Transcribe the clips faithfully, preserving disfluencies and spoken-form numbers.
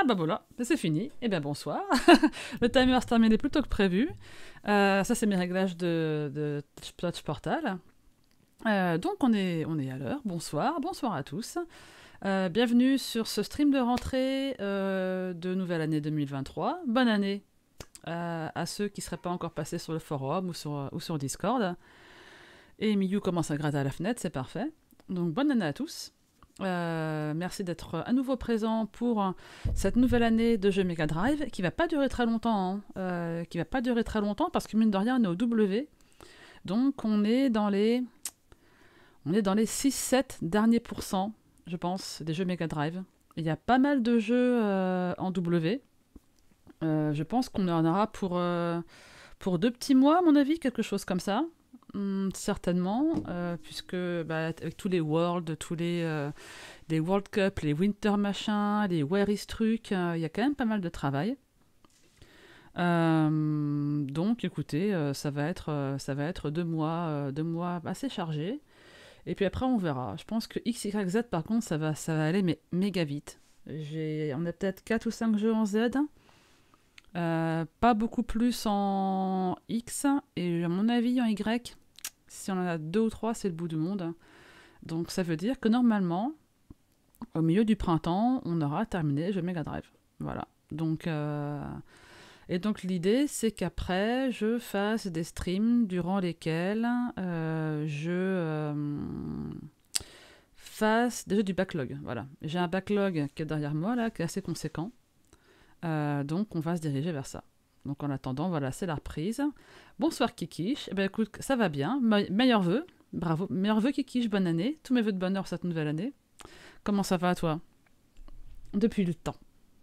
bah voilà, c'est fini. Eh bien bonsoir. Le timer se terminé plus tôt que prévu. Euh, ça c'est mes réglages de, de Touch Portal. Euh, donc on est, on est à l'heure. Bonsoir, bonsoir à tous. Euh, bienvenue sur ce stream de rentrée euh, de nouvelle année deux mille vingt-trois. Bonne année euh, à ceux qui ne seraient pas encore passés sur le forum ou sur, ou sur Discord. Et Miyu commence à gratter à la fenêtre, c'est parfait. Donc bonne année à tous. Euh, merci d'être à nouveau présent pour cette nouvelle année de jeux Mega Drive qui va pas durer très longtemps, hein, euh, qui va pas durer très longtemps parce que mine de rien on est au W, donc on est dans les, on est dans les six sept derniers pourcents, je pense, des jeux Mega Drive. Il y a pas mal de jeux euh, en W. Euh, je pense qu'on en aura pour euh, pour deux petits mois à mon avis, quelque chose comme ça. Hum, certainement, euh, puisque bah, avec tous les Worlds, tous les, euh, les World Cup, les Winter machins, les Where is trucs, il euh, y a quand même pas mal de travail. Euh, donc écoutez, euh, ça, va être, euh, ça va être deux mois, euh, deux mois assez chargés. Et puis après on verra. Je pense que X Y Z par contre ça va, ça va aller mais méga vite. J'ai, on a peut-être quatre ou cinq jeux en Z. Euh, pas beaucoup plus en X. Et à mon avis en Y. Si on en a deux ou trois, c'est le bout du monde. Donc ça veut dire que normalement, au milieu du printemps, on aura terminé le Mega Drive. Voilà. Donc, euh... Et donc l'idée, c'est qu'après, je fasse des streams durant lesquels euh, je euh, fasse déjà du backlog. Voilà. J'ai un backlog qui est derrière moi, là, qui est assez conséquent. Euh, donc on va se diriger vers ça. Donc en attendant, voilà, c'est la reprise. Bonsoir Kikish. Eh ben écoute, ça va bien. Me- meilleurs vœux. Bravo. Meilleurs vœux Kikish, bonne année. Tous mes vœux de bonheur pour cette nouvelle année. Comment ça va toi? Depuis le temps.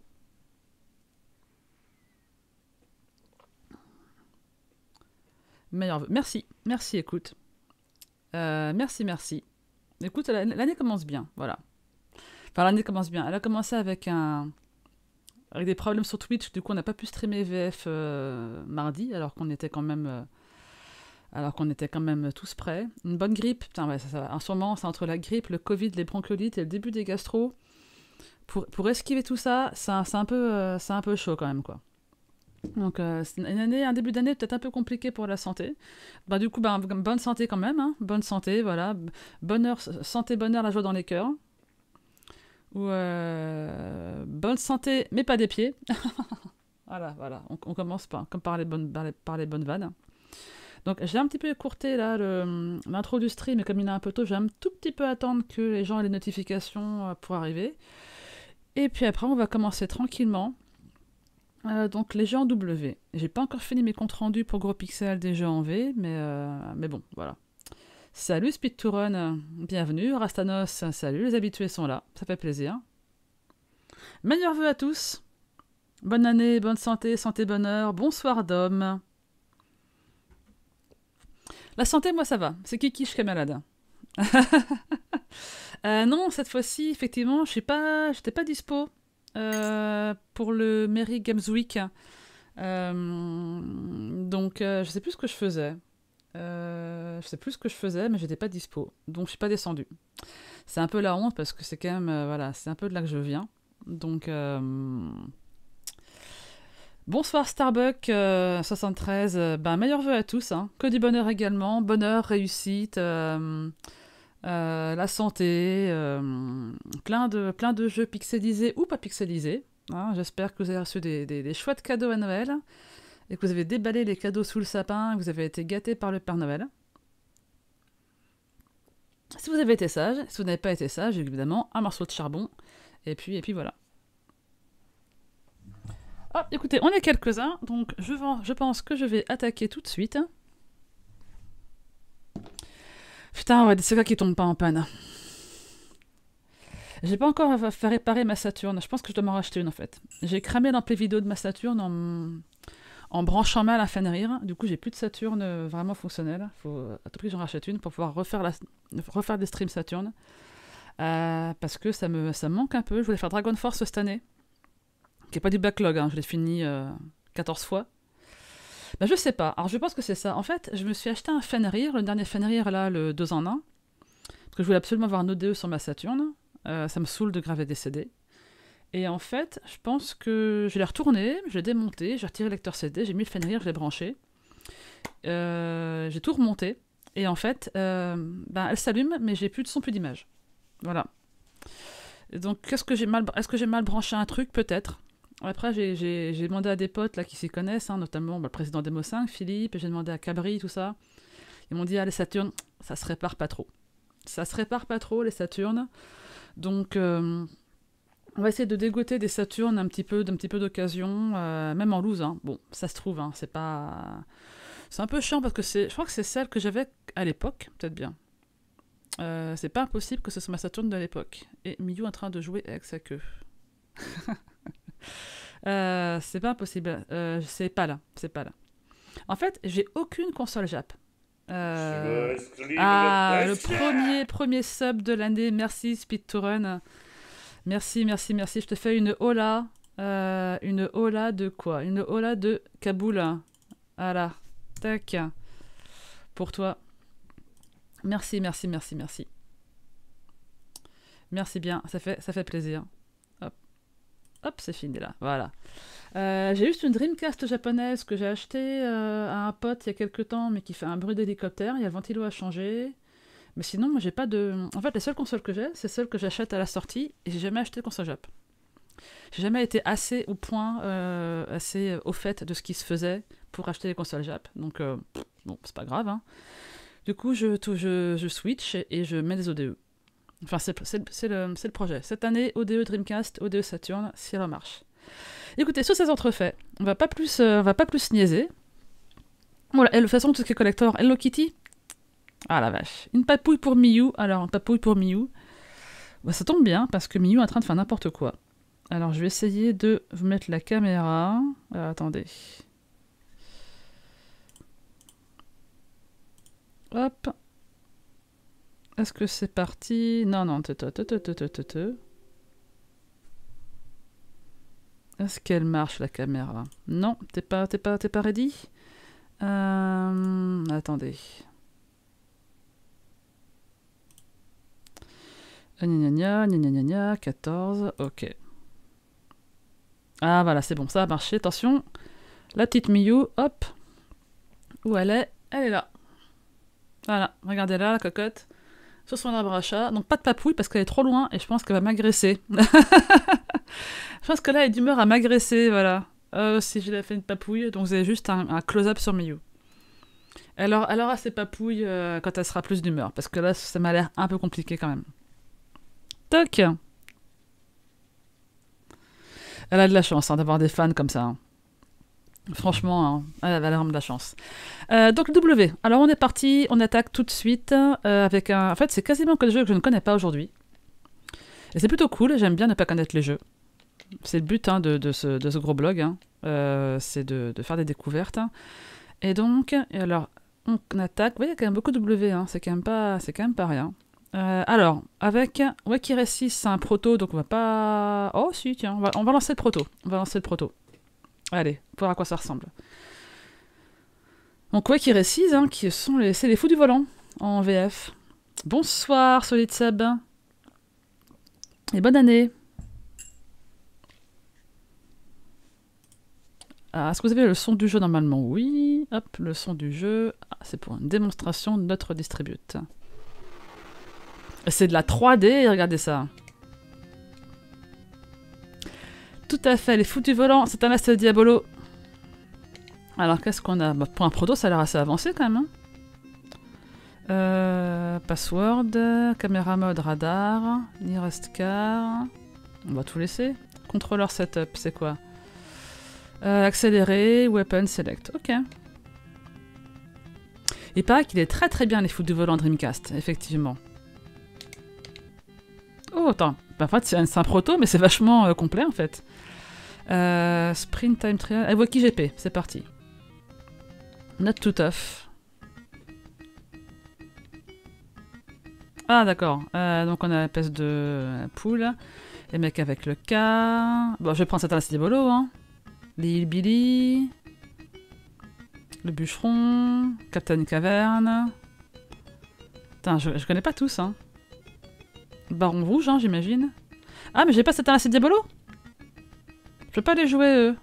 Meilleurs vœux. Merci. Merci, écoute. Euh, merci, merci. Écoute, la- l'année commence bien, voilà. Enfin, l'année commence bien. Elle a commencé avec un... avec des problèmes sur Twitch. Du coup, on n'a pas pu streamer V F euh, mardi, alors qu'on était quand même... euh, alors qu'on était quand même tous prêts. Une bonne grippe, putain, ouais, ça, ça va. En ce moment, c'est entre la grippe, le Covid, les bronchiolites et le début des gastro. Pour, pour esquiver tout ça, c'est un, c'est un, peu, euh, c'est un peu chaud quand même, quoi. Donc, euh, c'est une année, un début d'année peut-être un peu compliqué pour la santé. Bah, du coup, bah, bonne santé quand même, hein. Bonne santé, voilà. Bonheur, santé, bonheur, la joie dans les cœurs. Ou euh, bonne santé, mais pas des pieds. Voilà, voilà. On, on commence par, comme par les bonnes, par les, par les bonnes vannes. Donc j'ai un petit peu écourté là le- l'intro du stream, et comme il est un peu tôt, j'ai un tout petit peu attendre que les gens aient les notifications euh, pour arriver. Et puis après, on va commencer tranquillement. Euh, donc les jeux en W. J'ai pas encore fini mes comptes rendus pour Gros Pixel des jeux en V, mais, euh, mais bon, voilà. Salut Speed to Run, euh, bienvenue. Rastanos, salut, les habitués sont là, ça fait plaisir. Meilleurs vœux à tous. Bonne année, bonne santé, santé, bonheur. Bonsoir Dom. La santé, moi, ça va. C'est Kiki, je suis malade. euh, non, cette fois-ci, effectivement, je suis pas, j'étais pas dispo euh, pour le Merry Games Week. Euh, donc, euh, je sais plus ce que je faisais. Euh, je sais plus ce que je faisais, mais j'étais pas dispo. Donc, je suis pas descendue. C'est un peu la honte parce que c'est quand même, euh, voilà, c'est un peu de là que je viens. Donc, euh, bonsoir Starbuck euh, soixante-treize, euh, ben meilleurs vœux à tous, hein. Que du bonheur également, bonheur, réussite, euh, euh, la santé, euh, plein, de, plein de jeux pixelisés ou pas pixelisés, hein. J'espère que vous avez reçu des, des, des chouettes cadeaux à Noël et que vous avez déballé les cadeaux sous le sapin et que vous avez été gâtés par le Père Noël. Si vous avez été sage, si vous n'avez pas été sage, évidemment, un morceau de charbon, et puis, et puis voilà. Ah, écoutez, on est quelques-uns, donc je, vais, je pense que je vais attaquer tout de suite. Putain, ouais, des Sega qui tombent pas en panne. J'ai pas encore fait réparer ma Saturn, je pense que je dois m'en racheter une en fait. J'ai cramé l'ampli vidéo de ma Saturn en, en branchant mal un Fenrir, du coup j'ai plus de Saturn vraiment fonctionnelle. Faut à tout prix que j'en rachète une pour pouvoir refaire, la, refaire des streams Saturn. Euh, parce que ça me, ça me manque un peu, je voulais faire Dragon Force cette année. Qui n'est pas du backlog, hein. Je l'ai fini euh, quatorze fois. Ben, je sais pas. Alors je pense que c'est ça. En fait, je me suis acheté un Fenrir, le dernier Fenrir là, le deux en un. Parce que je voulais absolument avoir un O D E sur ma Saturn. Euh, ça me saoule de graver des C D. Et en fait, je pense que je l'ai retourné, je l'ai démonté, j'ai retiré le lecteur C D, j'ai mis le Fenrir, je l'ai branché. Euh, j'ai tout remonté. Et en fait, euh, ben, elle s'allume, mais j'ai plus de son, plus d'image. Voilà. Et donc, est-ce que j'ai mal, est-ce que j'ai mal branché un truc? Peut-être. Après, j'ai, j'ai, j'ai demandé à des potes là, qui s'y connaissent, hein, notamment bah, le président d'Emo cinq, Philippe, et j'ai demandé à Cabri, tout ça. Ils m'ont dit, ah, les Saturnes, ça se répare pas trop. Ça se répare pas trop, les Saturnes. Donc, euh, on va essayer de dégoter des Saturnes un petit peu, d'un petit peu d'occasion, euh, même en loose. Hein. Bon, ça se trouve, hein, c'est pas... C'est un peu chiant parce que c'est, je crois que c'est celle que j'avais à l'époque, peut-être bien. Euh, c'est pas impossible que ce soit ma Saturne de l'époque. Et Miyu en train de jouer avec sa queue. euh, c'est pas impossible. Euh, c'est pas là. C'est pas là. En fait, j'ai aucune console Jap. Euh... Ah, le premier, premier sub de l'année. Merci Speed to Run. Merci, merci, merci. Je te fais une hola. Euh, une hola de quoi? Une hola de Kaboul. Voilà. Tac. Pour toi. Merci, merci, merci, merci. Merci bien, ça fait, ça fait plaisir. Hop, hop, c'est fini là, voilà. Euh, j'ai juste une Dreamcast japonaise que j'ai achetée euh, à un pote il y a quelques temps, mais qui fait un bruit d'hélicoptère. Il y a le ventilo à changer. Mais sinon, moi, j'ai pas de... En fait, les seules consoles que j'ai, c'est celles que j'achète à la sortie, et j'ai jamais acheté de console Jap. J'ai jamais été assez au point, euh, assez au fait de ce qui se faisait pour acheter les consoles Jap. Donc, euh, bon, c'est pas grave, hein. Du coup, je, tout, je, je switch et je mets des O D E. Enfin, c'est, c'est, c'est, le, c'est le projet. Cette année, O D E Dreamcast, O D E Saturn, si elle marche. Écoutez, sur ces entrefaits, on va pas plus, euh, on va pas plus niaiser. Voilà, et de toute façon, tout ce qui est collector, Hello Kitty. Ah la vache. Une papouille pour Miyu. Alors, une papouille pour Miyu. Bah, ça tombe bien, parce que Miyu est en train de faire n'importe quoi. Alors, je vais essayer de vous mettre la caméra. Euh, attendez. Hop. Est-ce que c'est parti? Non, non. Est-ce qu'elle marche, la caméra? Non, t'es pas, t'es pas, t'es pas ready? euh, Attendez. Gna gna gna gna gna, quatorze, ok. Ah voilà, c'est bon, ça a marché. Attention, la petite Miyu, hop. Où elle est? Elle est là. Voilà, regardez là, la cocotte. Sur son arbre à chat. Donc pas de papouille parce qu'elle est trop loin et je pense qu'elle va m'agresser. Je pense que là, elle est d'humeur à m'agresser, voilà. Euh, si je lui ai fait une papouille, donc vous avez juste un, un close-up sur Miyu. Alors, elle aura ses papouilles euh, quand elle sera plus d'humeur, parce que là, ça m'a l'air un peu compliqué quand même. Toc. Elle a de la chance hein, d'avoir des fans comme ça. Hein. Franchement, hein, elle a vraiment de la chance. Euh, donc le W. Alors on est parti, on attaque tout de suite euh, avec un... En fait, c'est quasiment que des jeux que je ne connais pas aujourd'hui. Et c'est plutôt cool, j'aime bien ne pas connaître les jeux. C'est le but hein, de, de, ce, de ce gros blog, hein. euh, c'est de, de faire des découvertes. Et donc, et alors, on attaque. Vous voyez, il y a quand même beaucoup de W, hein. c'est quand même pas, c'est quand même pas rien. Euh, alors, avec Wakire six, c'est un proto, donc on va pas... Oh si, tiens, on va, on va lancer le proto. On va lancer le proto. Allez, pour voir à quoi ça ressemble. Donc Wakire six, hein, qui sont les, c'est les fous du volant en V F. Bonsoir, Solid Sub. Et bonne année. Ah, est-ce que vous avez le son du jeu normalement? Oui. Hop, le son du jeu. Ah, c'est pour une démonstration de notre distribute. C'est de la trois D, regardez ça. Tout à fait, les fous du volant, c'est un Master Diabolo. Alors, qu'est-ce qu'on a? Bah, pour un proto, ça a l'air assez avancé quand même. Hein. Euh, password, caméra mode radar, nearest car. On va tout laisser. Contrôleur setup, c'est quoi? euh, Accéléré, weapon select. Ok. Il paraît qu'il est très très bien les fous du volant Dreamcast, effectivement. Oh, attends. En fait, c'est un, c'est un proto, mais c'est vachement euh, complet en fait. Euh, sprint time trial. Evoki G P, c'est parti. Not too tough. Ah, d'accord. Euh, donc, on a la pièce de euh, poule. Les mecs avec le K. Bon, je vais prendre cette Atlas Diabolo. Hein. Les Billy. Le bûcheron. Captain Caverne. Putain, je, je connais pas tous. Hein. Baron Rouge, hein, j'imagine. Ah, mais j'ai pas cette Atlas Diabolo? Je peux pas les jouer, eux.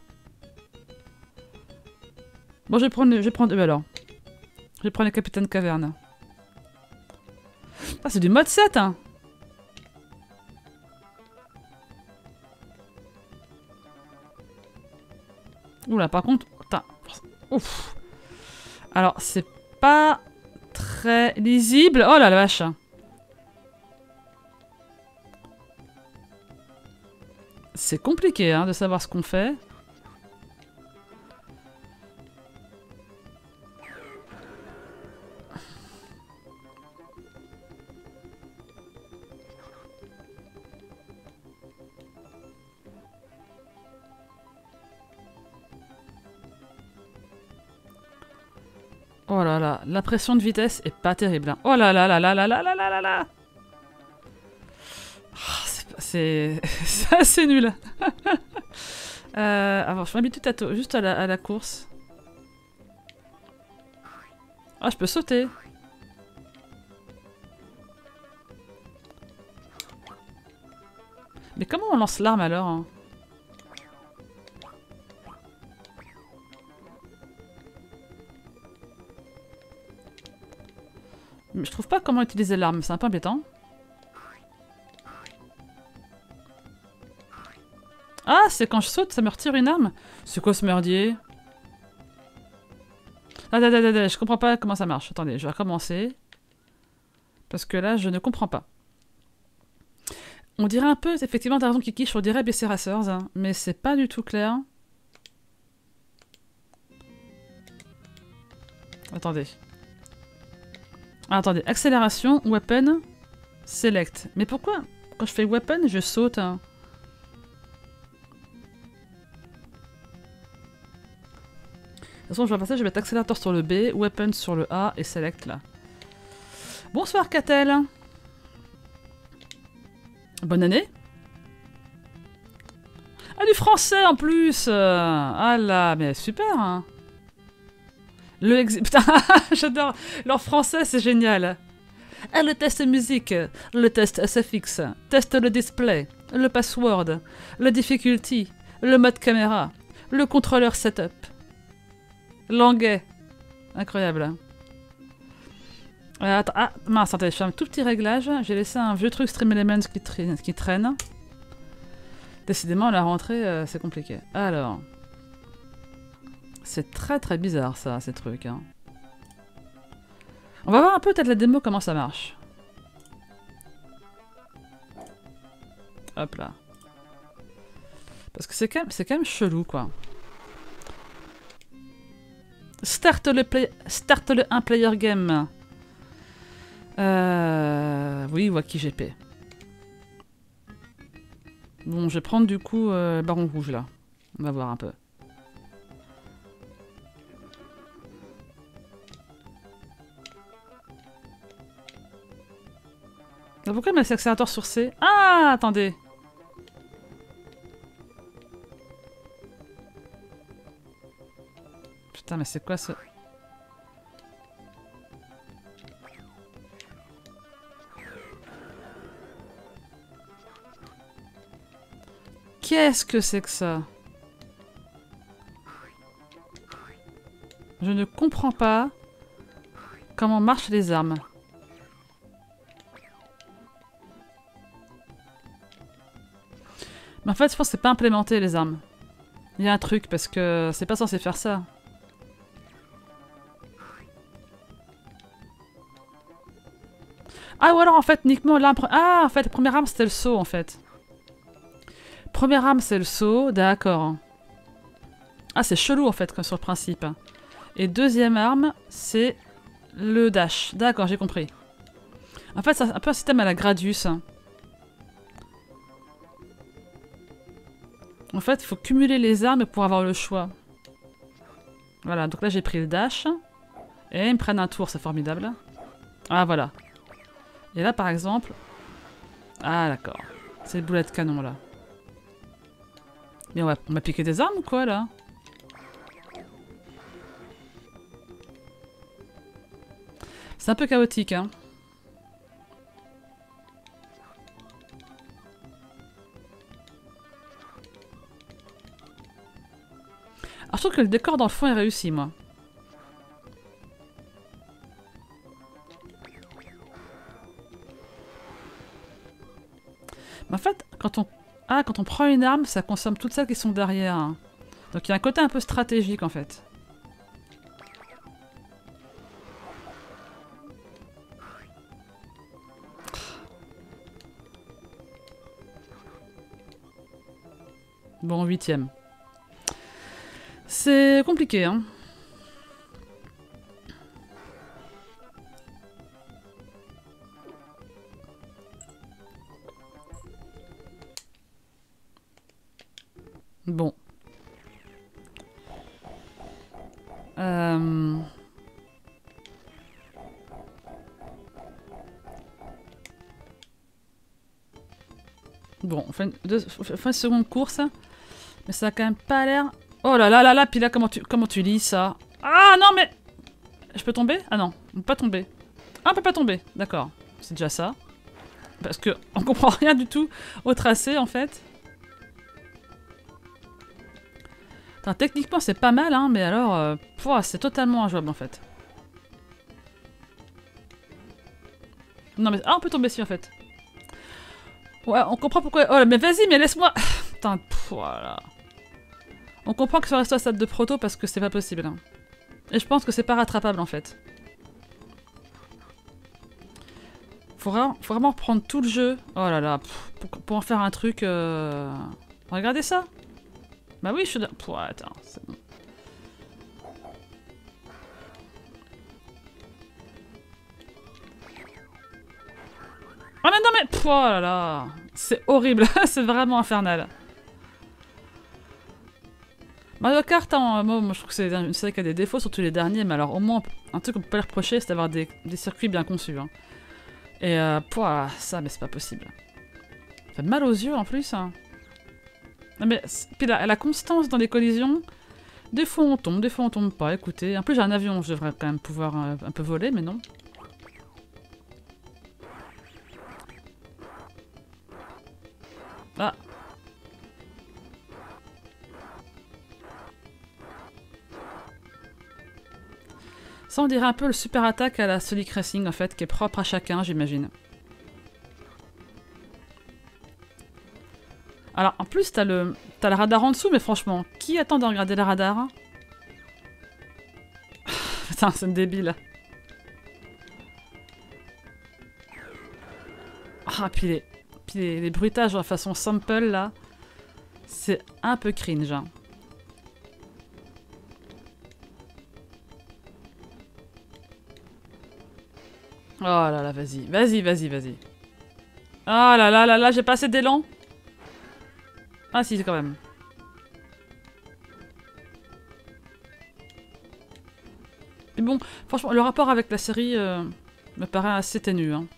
Bon, je vais prendre, je vais prendre eux, alors. Je vais prendre les capitaines caverne. Ah, c'est du mode sept, hein. Oula, par contre... Putain. Ouf. Alors, c'est pas très lisible. Oh la vache. C'est compliqué, hein, de savoir ce qu'on fait. Oh là là, la pression de vitesse est pas terrible. Hein. Oh là là là là là là là là là là. Oh, c'est assez nul. euh, alors, je m'habitue à juste à la, à la course. Ah, je peux sauter. Mais comment on lance l'arme alors hein? Mais je trouve pas comment utiliser l'arme, c'est un peu embêtant. Ah, c'est quand je saute, ça me retire une arme? C'est quoi ce merdier? Ah, ah, ah, ah, je comprends pas comment ça marche. Attendez, je vais recommencer. Parce que là, je ne comprends pas. On dirait un peu, effectivement, t'as raison Kiki, on dirait B C Racers, hein, mais c'est pas du tout clair. Attendez. Ah, attendez, accélération, weapon, select. Mais pourquoi quand je fais weapon, je saute hein. De toute façon, je vais faire ça, je vais mettre accélérateur sur le B, weapon sur le A et select là. Bonsoir Catel. Bonne année. Ah, du français en plus. Ah là, mais super hein. Le ex... Putain, j'adore. Leur français, c'est génial. Ah, le test musique, le test S F X, test le display, le password, le difficulty, le mode caméra, le contrôleur setup. L'anglais. Incroyable. Euh, attends, ah, mince, attendez, je fais un tout petit réglage. J'ai laissé un vieux truc Stream Elements qui, traîne. Qui traîne. Décidément, la rentrée, euh, c'est compliqué. Alors... C'est très très bizarre ça, ces trucs. Hein. On va voir un peu peut-être la démo comment ça marche. Hop là. Parce que c'est quand même, c'est quand même chelou quoi. Start le play, start le un player game. Euh, oui, Wacky G P. Bon, je vais prendre du coup euh, Baron Rouge là. On va voir un peu. Pourquoi il met l'accélérateur sur C? Ah, attendez. Putain, mais c'est quoi ce... Qu'est-ce que c'est que ça? Je ne comprends pas comment marchent les armes. Mais en fait, je pense que c'est pas implémenté, les armes. Il y a un truc, parce que c'est pas censé faire ça. Ah, ou alors, en fait, uniquement l'arme... Ah, en fait, la première arme, c'était le saut, en fait. Première arme, c'est le saut, d'accord. Ah, c'est chelou, en fait, comme sur le principe. Et deuxième arme, c'est le dash. D'accord, j'ai compris. En fait, c'est un peu un système à la Gradius. En fait, il faut cumuler les armes pour avoir le choix. Voilà, donc là j'ai pris le dash. Et ils me prennent un tour, c'est formidable. Ah, voilà. Et là, par exemple... Ah, d'accord. C'est le boulet de canon, là. Mais on va, on va piquer des armes ou quoi, là? C'est un peu chaotique, hein. Alors, je trouve que le décor dans le fond est réussi, moi. Mais en fait, quand on... Ah, quand on prend une arme, ça consomme toutes celles qui sont derrière. Hein. Donc il y a un côté un peu stratégique, en fait. Bon, huitième. C'est compliqué, hein. Bon. Euh... Bon, on fait une, deux, on fait une seconde course. Mais ça a quand même pas l'air... Oh là là là là, puis là, comment tu, comment tu lis ça? Ah non, mais... Je peux tomber? Ah non, on peut pas tomber. Ah, on peut pas tomber, d'accord. C'est déjà ça. Parce que on comprend rien du tout au tracé, en fait. Enfin, techniquement, c'est pas mal, hein, mais alors... Euh, c'est totalement injouable, en fait. Non, mais... Ah, on peut tomber ici, en fait. Ouais, on comprend pourquoi... Oh, mais vas-y, mais laisse-moi... Putain, voilà. On comprend que ça reste à stade de proto parce que c'est pas possible. Hein. Et je pense que c'est pas rattrapable, en fait. Faut, vraiment, faut vraiment reprendre tout le jeu. Oh là là, pff, pour, pour en faire un truc... Euh... Regardez ça. Bah oui, je suis... Pouh, attends, c'est bon. Oh mais non mais... Pff, oh là là. C'est horrible, c'est vraiment infernal. Mario Kart, hein, moi, moi je trouve que c'est une série qui a des défauts, surtout les derniers, mais alors au moins, un truc qu'on peut pas leur reprocher, c'est d'avoir des, des circuits bien conçus. Hein. Et euh, pouah, ça, mais c'est pas possible. Ça fait mal aux yeux en plus. Hein. Non, mais, puis la, la constance dans les collisions, des fois on tombe, des fois on tombe pas, écoutez. En plus j'ai un avion, je devrais quand même pouvoir euh, un peu voler, mais non. Ah. Ça on dirait un peu le super attaque à la Sonic Racing en fait, qui est propre à chacun, j'imagine. Alors en plus t'as le, t'as le radar en dessous, mais franchement, qui attend de regarder le radar? Putain, c'est une débile. Ah, puis les, puis les, les bruitages de façon sample là, c'est un peu cringe. Hein. Oh là là, vas-y, vas-y, vas-y, vas-y. Ah là là là là, j'ai pas assez d'élan. Ah si, quand même. Mais bon, franchement, le rapport avec la série euh, me paraît assez ténu. Hein.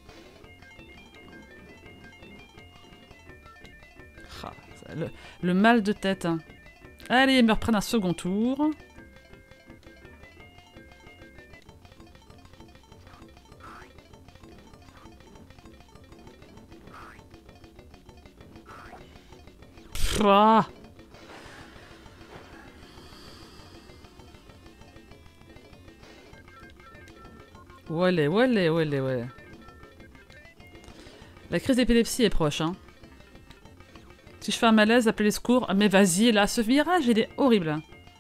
Ah, ça, le, le mal de tête. Hein. Allez, me reprennent un second tour. Ah. Wallé, wallé, wallé, ouais. La crise d'épilepsie est proche, hein. Si je fais un malaise, appelez les secours. Mais vas-y, là, ce virage, il est horrible.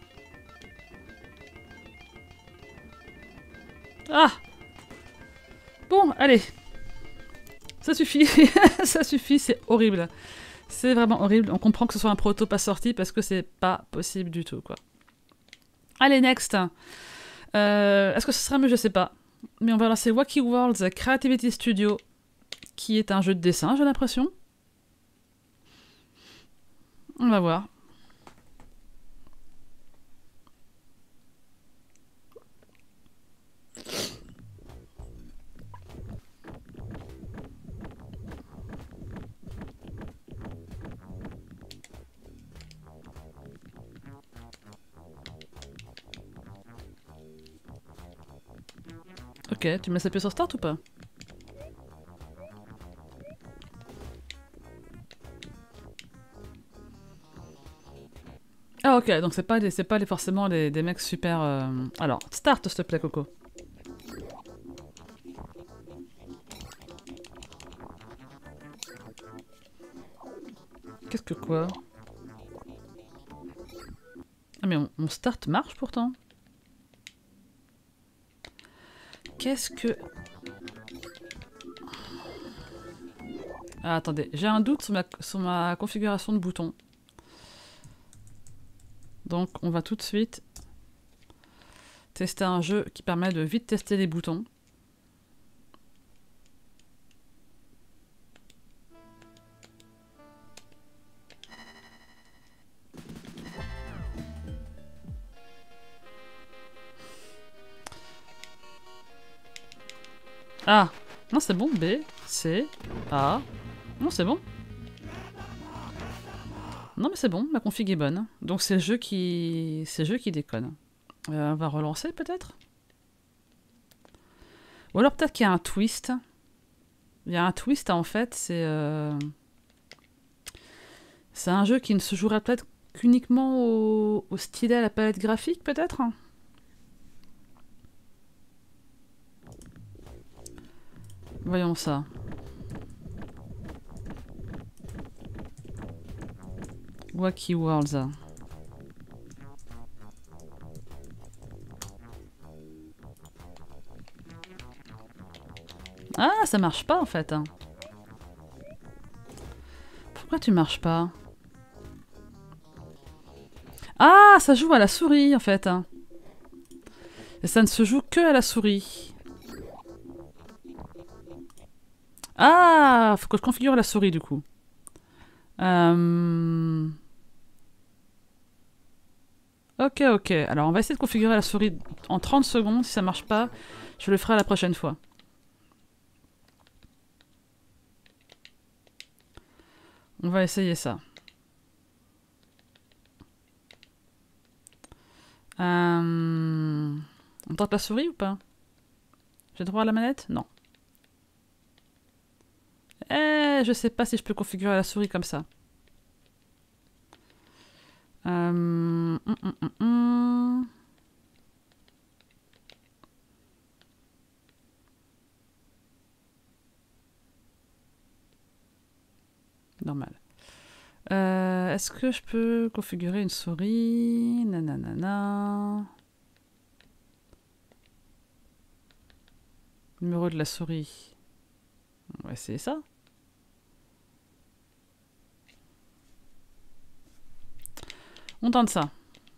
Ah. Bon, allez. Ça suffit. Ça suffit, c'est horrible. C'est vraiment horrible. On comprend que ce soit un proto pas sorti parce que c'est pas possible du tout, quoi. Allez, next. Euh, Est-ce que ce sera mieux? Je sais pas. Mais on va lancer Wacky Worlds Creativity Studio, qui est un jeu de dessin, j'ai l'impression. On va voir. Ok, tu mets appuyer sur Start ou pas? Oh Ah ok, donc c'est pas, les, c'est pas les, forcément les, des mecs super... Euh... Alors, start s'il te plaît Coco. Qu'est-ce que quoi? Ah mais mon, mon start marche pourtant. Qu'est-ce que... Ah, attendez, j'ai un doute sur ma, sur ma configuration de bouton. Donc on va tout de suite tester un jeu qui permet de vite tester les boutons. Ah, non c'est bon, B, C, A. Non c'est bon. Non mais c'est bon, ma config est bonne. Donc c'est le jeu qui, c'est le jeu qui déconne. Euh, on va relancer peut-être. Ou alors peut-être qu'il y a un twist. Il y a un twist en fait, c'est euh... c'est un jeu qui ne se jouera peut-être qu'uniquement au... au stylet à la palette graphique peut-être. Voyons ça. Wacky Worlds. Ah, ça marche pas en fait. Pourquoi tu marches pas? Ah, ça joue à la souris en fait. Et ça ne se joue que à la souris. Ah, faut que je configure la souris du coup. Euh... Ok, ok. Alors on va essayer de configurer la souris en trente secondes. Si ça marche pas, je le ferai la prochaine fois. On va essayer ça. Euh... On tente la souris ou pas? J'ai droit à la manette? Non. Eh, je sais pas si je peux configurer la souris comme ça. Euh... Hum, hum, hum, hum. Normal. Euh, Est-ce que je peux configurer une souris? Nanana. Numéro de la souris. On va essayer ça. On tente ça.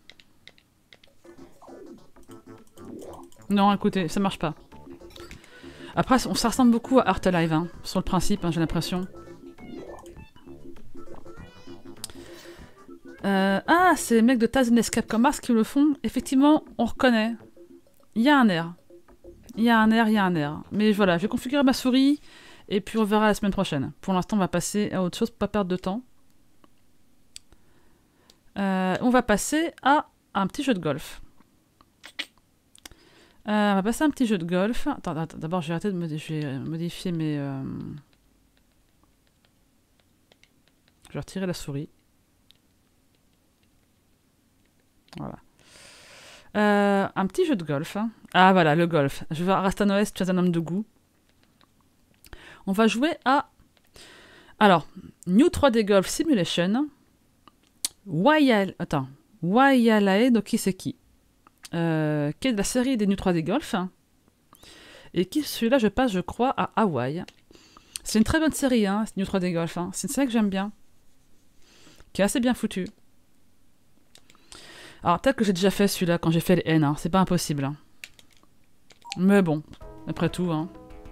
Non, écoutez, ça marche pas. Après, ça ressemble beaucoup à Art Alive, hein, sur le principe, hein, j'ai l'impression. Euh, ah, c'est les mecs de Taz and Escape Commerce qui le font. Effectivement, on reconnaît. Il y a un air. Il y a un air, il y a un air. Mais voilà, je vais configurer ma souris et puis on verra la semaine prochaine. Pour l'instant, on va passer à autre chose pour pas perdre de temps. Euh, on va passer à un petit jeu de golf. Euh, on va passer à un petit jeu de golf. Attends, attends d'abord, je vais arrêter de modifier, je vais modifier mes... Euh... Je vais retirer la souris. Voilà. Euh, un petit jeu de golf. Hein. Ah voilà, le golf. Je vais à Rastanoès, tu es un homme de goût. On va jouer à... Alors, New trois D Golf Simulation. Wayal... Attends. Wayalae no Kiseki. Euh, qui est de la série des New trois D Golf. Hein, et qui, celui-là, je passe, je crois, à Hawaï. C'est une très bonne série, hein, New trois D Golf. Hein. C'est une série que j'aime bien. Qui est assez bien foutue. Alors, peut-être que j'ai déjà fait celui-là quand j'ai fait les N. Hein. C'est pas impossible. Hein. Mais bon, après tout, hein.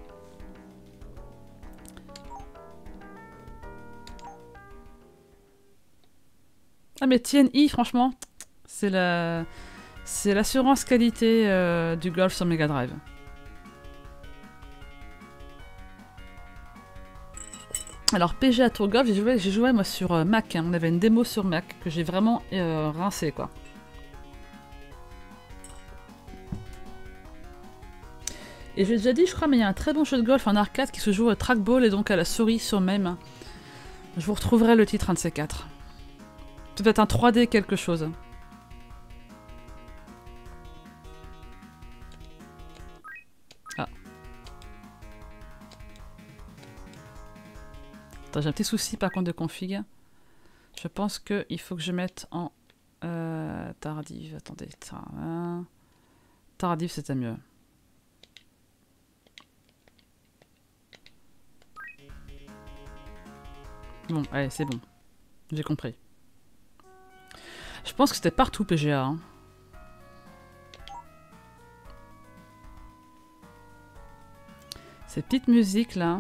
Ah mais T N I, franchement, c'est la... c'est l'assurance qualité euh, du golf sur Mega Drive. Alors P G A Tour Golf, j'ai joué, j'ai joué moi sur euh, Mac, hein. On avait une démo sur Mac que j'ai vraiment euh, rincé quoi. Et j'ai déjà dit je crois mais il y a un très bon jeu de golf en arcade qui se joue au trackball et donc à la souris sur même. Je vous retrouverai le titre un de ces quatre. Peut-être un trois D quelque chose. Attends, j'ai un petit souci par contre de config. Je pense qu'il faut que je mette en euh, tardive. Attendez. Tardive, c'était mieux. Bon, allez, c'est bon. J'ai compris. Je pense que c'était partout P G A. Hein. Ces petites musiques là.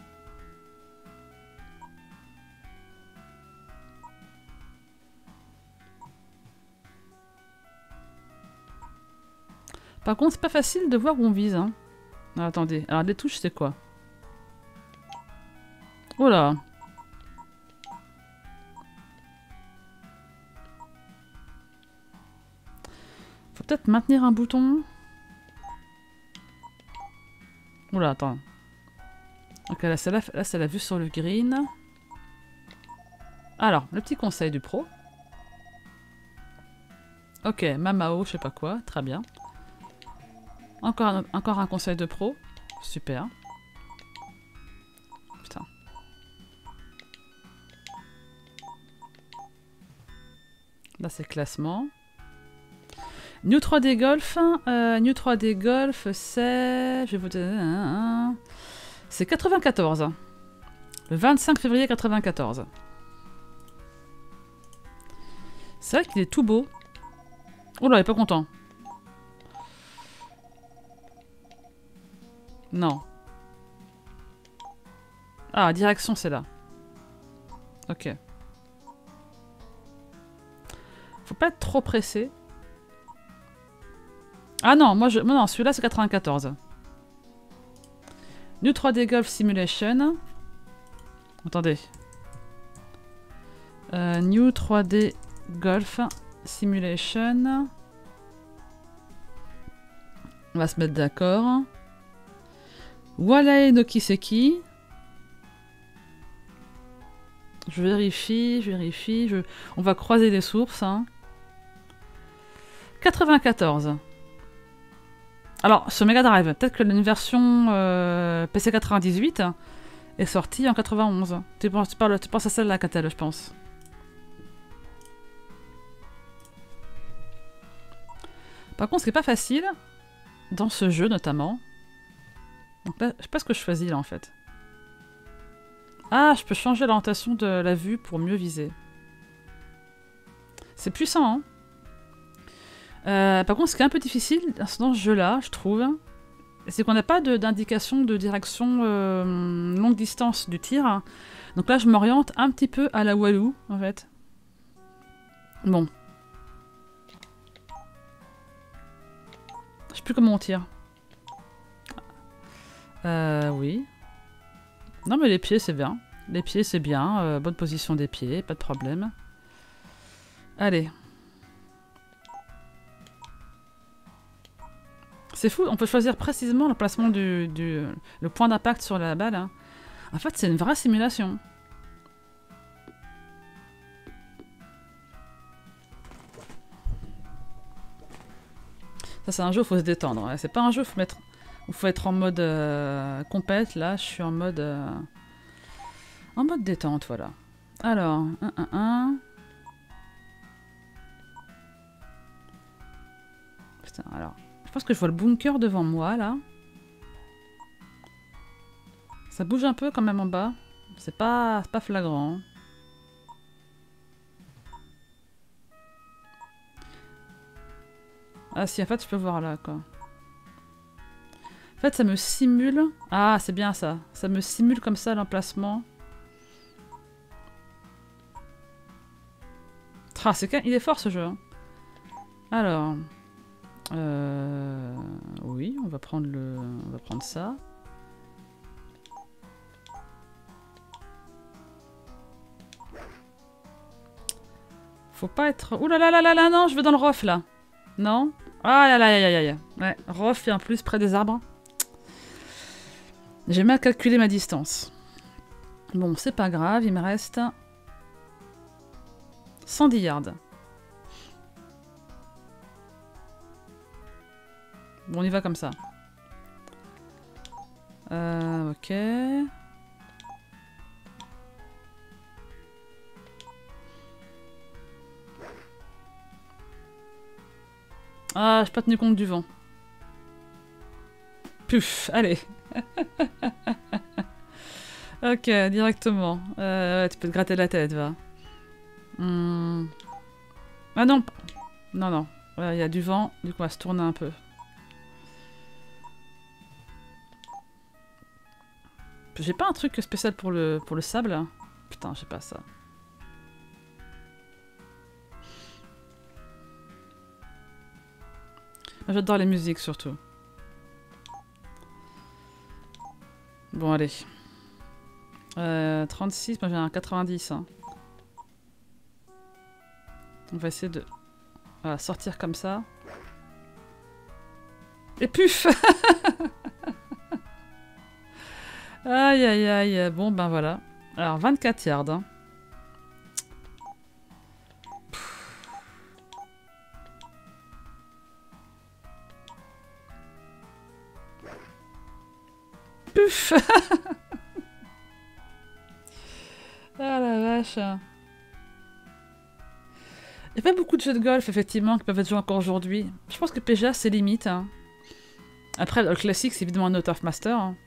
Par contre, c'est pas facile de voir où on vise. Hein. Ah, attendez, alors les touches, c'est quoi? Oh là! Faut peut-être maintenir un bouton. Oula, attends. Ok, là c'est la, là, c'est la vue sur le green. Alors, le petit conseil du pro. Ok, Mamao, je sais pas quoi, très bien. Encore un, encore un conseil de pro. Super. Putain. Là, c'est classement. New trois D Golf. Euh, New trois D Golf, c'est... Je vais vous dire... C'est quatre-vingt-quatorze. Le vingt-cinq février quatre-vingt-quatorze. C'est vrai qu'il est tout beau. Oh là, il est pas content. Non. Ah, direction, c'est là. Ok. Faut pas être trop pressé. Ah non, moi je... non, celui-là c'est quatre-vingt-quatorze. New trois D Golf Simulation. Attendez. Euh, New trois D Golf Simulation. On va se mettre d'accord. Walae no Kiseki. Je vérifie, je vérifie. Je... On va croiser les sources. Hein. quatre-vingt-quatorze. Alors, sur Mega Drive, peut-être que une version euh, P C quatre-vingt-dix-huit est sortie en quatre-vingt-onze. Tu penses, tu parles, tu penses à celle-là, Catel, je pense. Par contre, ce qui n'est pas facile, dans ce jeu notamment... Donc là, je sais pas ce que je choisis là en fait. Ah, je peux changer l'orientation de la vue pour mieux viser. C'est puissant, hein. Euh, par contre, ce qui est un peu difficile dans ce jeu-là, je trouve, c'est qu'on n'a pas d'indication de, de direction euh, longue distance du tir. Donc là, je m'oriente un petit peu à la Walou, en fait. Bon. Je sais plus comment on tire. Euh, oui. Non, mais les pieds, c'est bien. Les pieds, c'est bien. Euh, bonne position des pieds, pas de problème. Allez. C'est fou, on peut choisir précisément le placement du, du le point d'impact sur la balle. Hein. En fait, c'est une vraie simulation. Ça, c'est un jeu où il faut se détendre. Ouais. C'est pas un jeu où il faut, mettre... faut être en mode euh, compète. Là, je suis en mode... Euh... En mode détente, voilà. Alors, un, un, un. Putain, alors... Je pense que je vois le bunker devant moi, là. Ça bouge un peu quand même en bas. C'est pas, pas flagrant. Ah si, en fait, je peux voir là, quoi. En fait, ça me simule... Ah, c'est bien ça. Ça me simule comme ça l'emplacement. Ah, c'est quand... Il est fort, ce jeu. Hein. Alors... Euh... Oui, on va prendre le... On va prendre ça. Faut pas être... Ouh là là là là là, non, je vais dans le rough, là. Non? Ah là là, aïe aïe aïe. Ouais, rough et en plus près des arbres. J'ai mal calculé ma distance. Bon, c'est pas grave, il me reste... cent dix yards. Bon, on y va comme ça. Euh, ok. Ah, j'ai pas tenu compte du vent. Puf, allez. Ok, directement. Euh, ouais, tu peux te gratter la tête, va. Hmm. Ah non. Non, non. Il ouais, y a du vent, du coup on va se tourner un peu. J'ai pas un truc spécial pour le, pour le sable. Putain, j'ai pas ça. J'adore les musiques surtout. Bon, allez. Euh, trente-six, moi j'ai un quatre-vingt-dix. Hein. On va essayer de voilà, sortir comme ça. Et puf. Aïe aïe aïe. Bon ben voilà. Alors vingt-quatre yards. Hein. Puf. Ah la vache. Il n'y a pas beaucoup de jeux de golf, effectivement, qui peuvent être joués encore aujourd'hui. Je pense que P G A, c'est limite. Hein. Après, le classique, c'est évidemment Note of Master. Hein.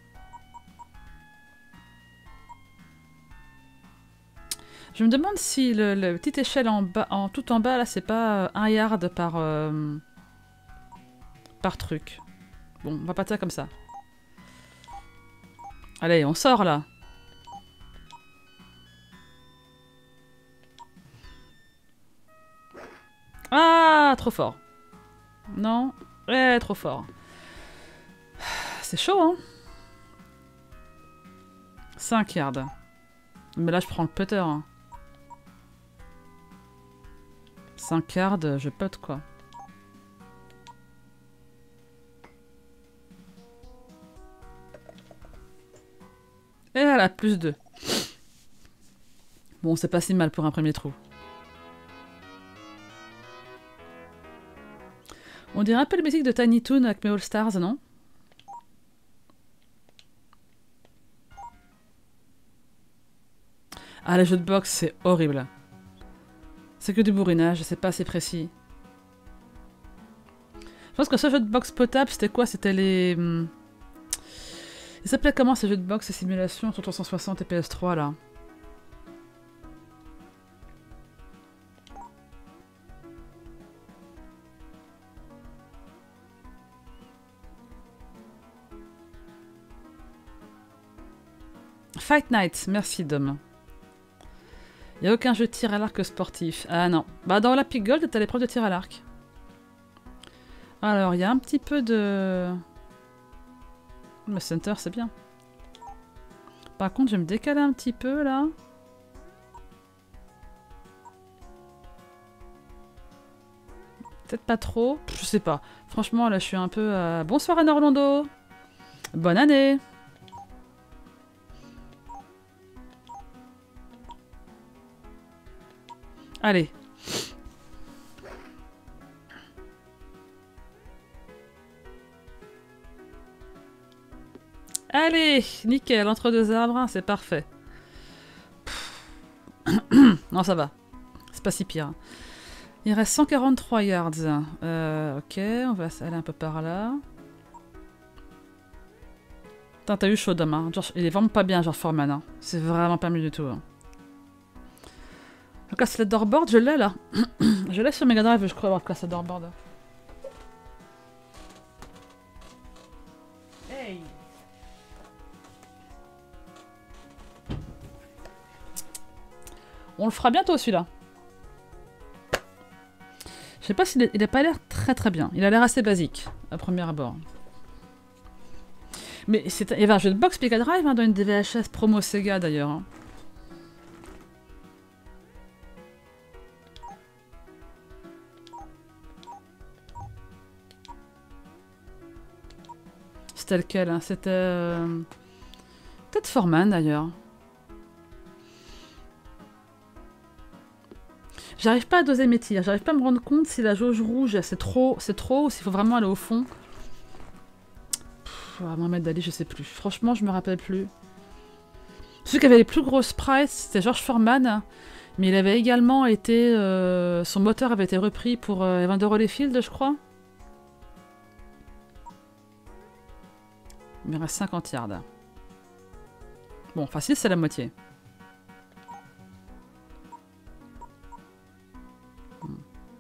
Je me demande si le, le petite échelle en bas, en, tout en bas, là, c'est pas euh, un yard par, euh, par truc. Bon, on va partir comme ça. Allez, on sort, là. Ah, trop fort. Non, ouais, trop fort. C'est chaud, hein. cinq yards. Mais là, je prends le putter. Hein. cinq yards, je putt, quoi. Et voilà, plus deux. Bon, c'est pas si mal pour un premier trou. On dirait un peu la musique de Tiny Toon avec mes All Stars, non? Ah, les jeux de boxe, c'est horrible. C'est que du bourrinage, c'est pas assez précis. Je pense que ce jeu de boxe potable, c'était quoi? C'était les... Il s'appelait comment ces jeux de boxe et simulations sur trois cent soixante et P S trois, là? Fight Night, merci Dom. Il n'y a aucun jeu de tir à l'arc sportif. Ah non. Bah dans l'Epic Gold, t'as l'épreuve de tir à l'arc. Alors, il y a un petit peu de... Le center, c'est bien. Par contre, je vais me décaler un petit peu, là. Peut-être pas trop. Je sais pas. Franchement, là, je suis un peu... Euh... Bonsoir Anne Orlando. Bonne année. Allez. Allez, nickel, entre deux arbres, c'est parfait. Non, ça va. C'est pas si pire. Il reste cent quarante-trois yards. Euh, ok, on va aller un peu par là. Putain, t'as eu chaud, Dom. Hein. Il est vraiment pas bien, George Foreman. Hein. C'est vraiment pas mieux du tout. Hein. Le classe leaderboard, je l'ai là. Je l'ai sur Mega Drive, je crois avoir le classe leaderboard. Hey. On le fera bientôt celui-là. Je sais pas s'il est, il a pas l'air très très bien. Il a l'air assez basique à premier abord. Mais il y avait un jeu de boxe Mega Drive hein, dans une D V H S promo Sega d'ailleurs. Hein. C'était lequel hein? C'était... Euh... peut-être Foreman d'ailleurs. J'arrive pas à doser mes tirs, j'arrive pas à me rendre compte si la jauge rouge c'est trop, c'est trop ou s'il faut vraiment aller au fond. Pff, Mohamed Ali, je sais plus. Franchement, je me rappelle plus. Celui qui avait les plus grosses sprites, c'était George Foreman, mais il avait également été... Euh, son moteur avait été repris pour euh, Evander Holyfield, je crois. Il me reste cinquante yards. Bon, facile, c'est la moitié. Hmm.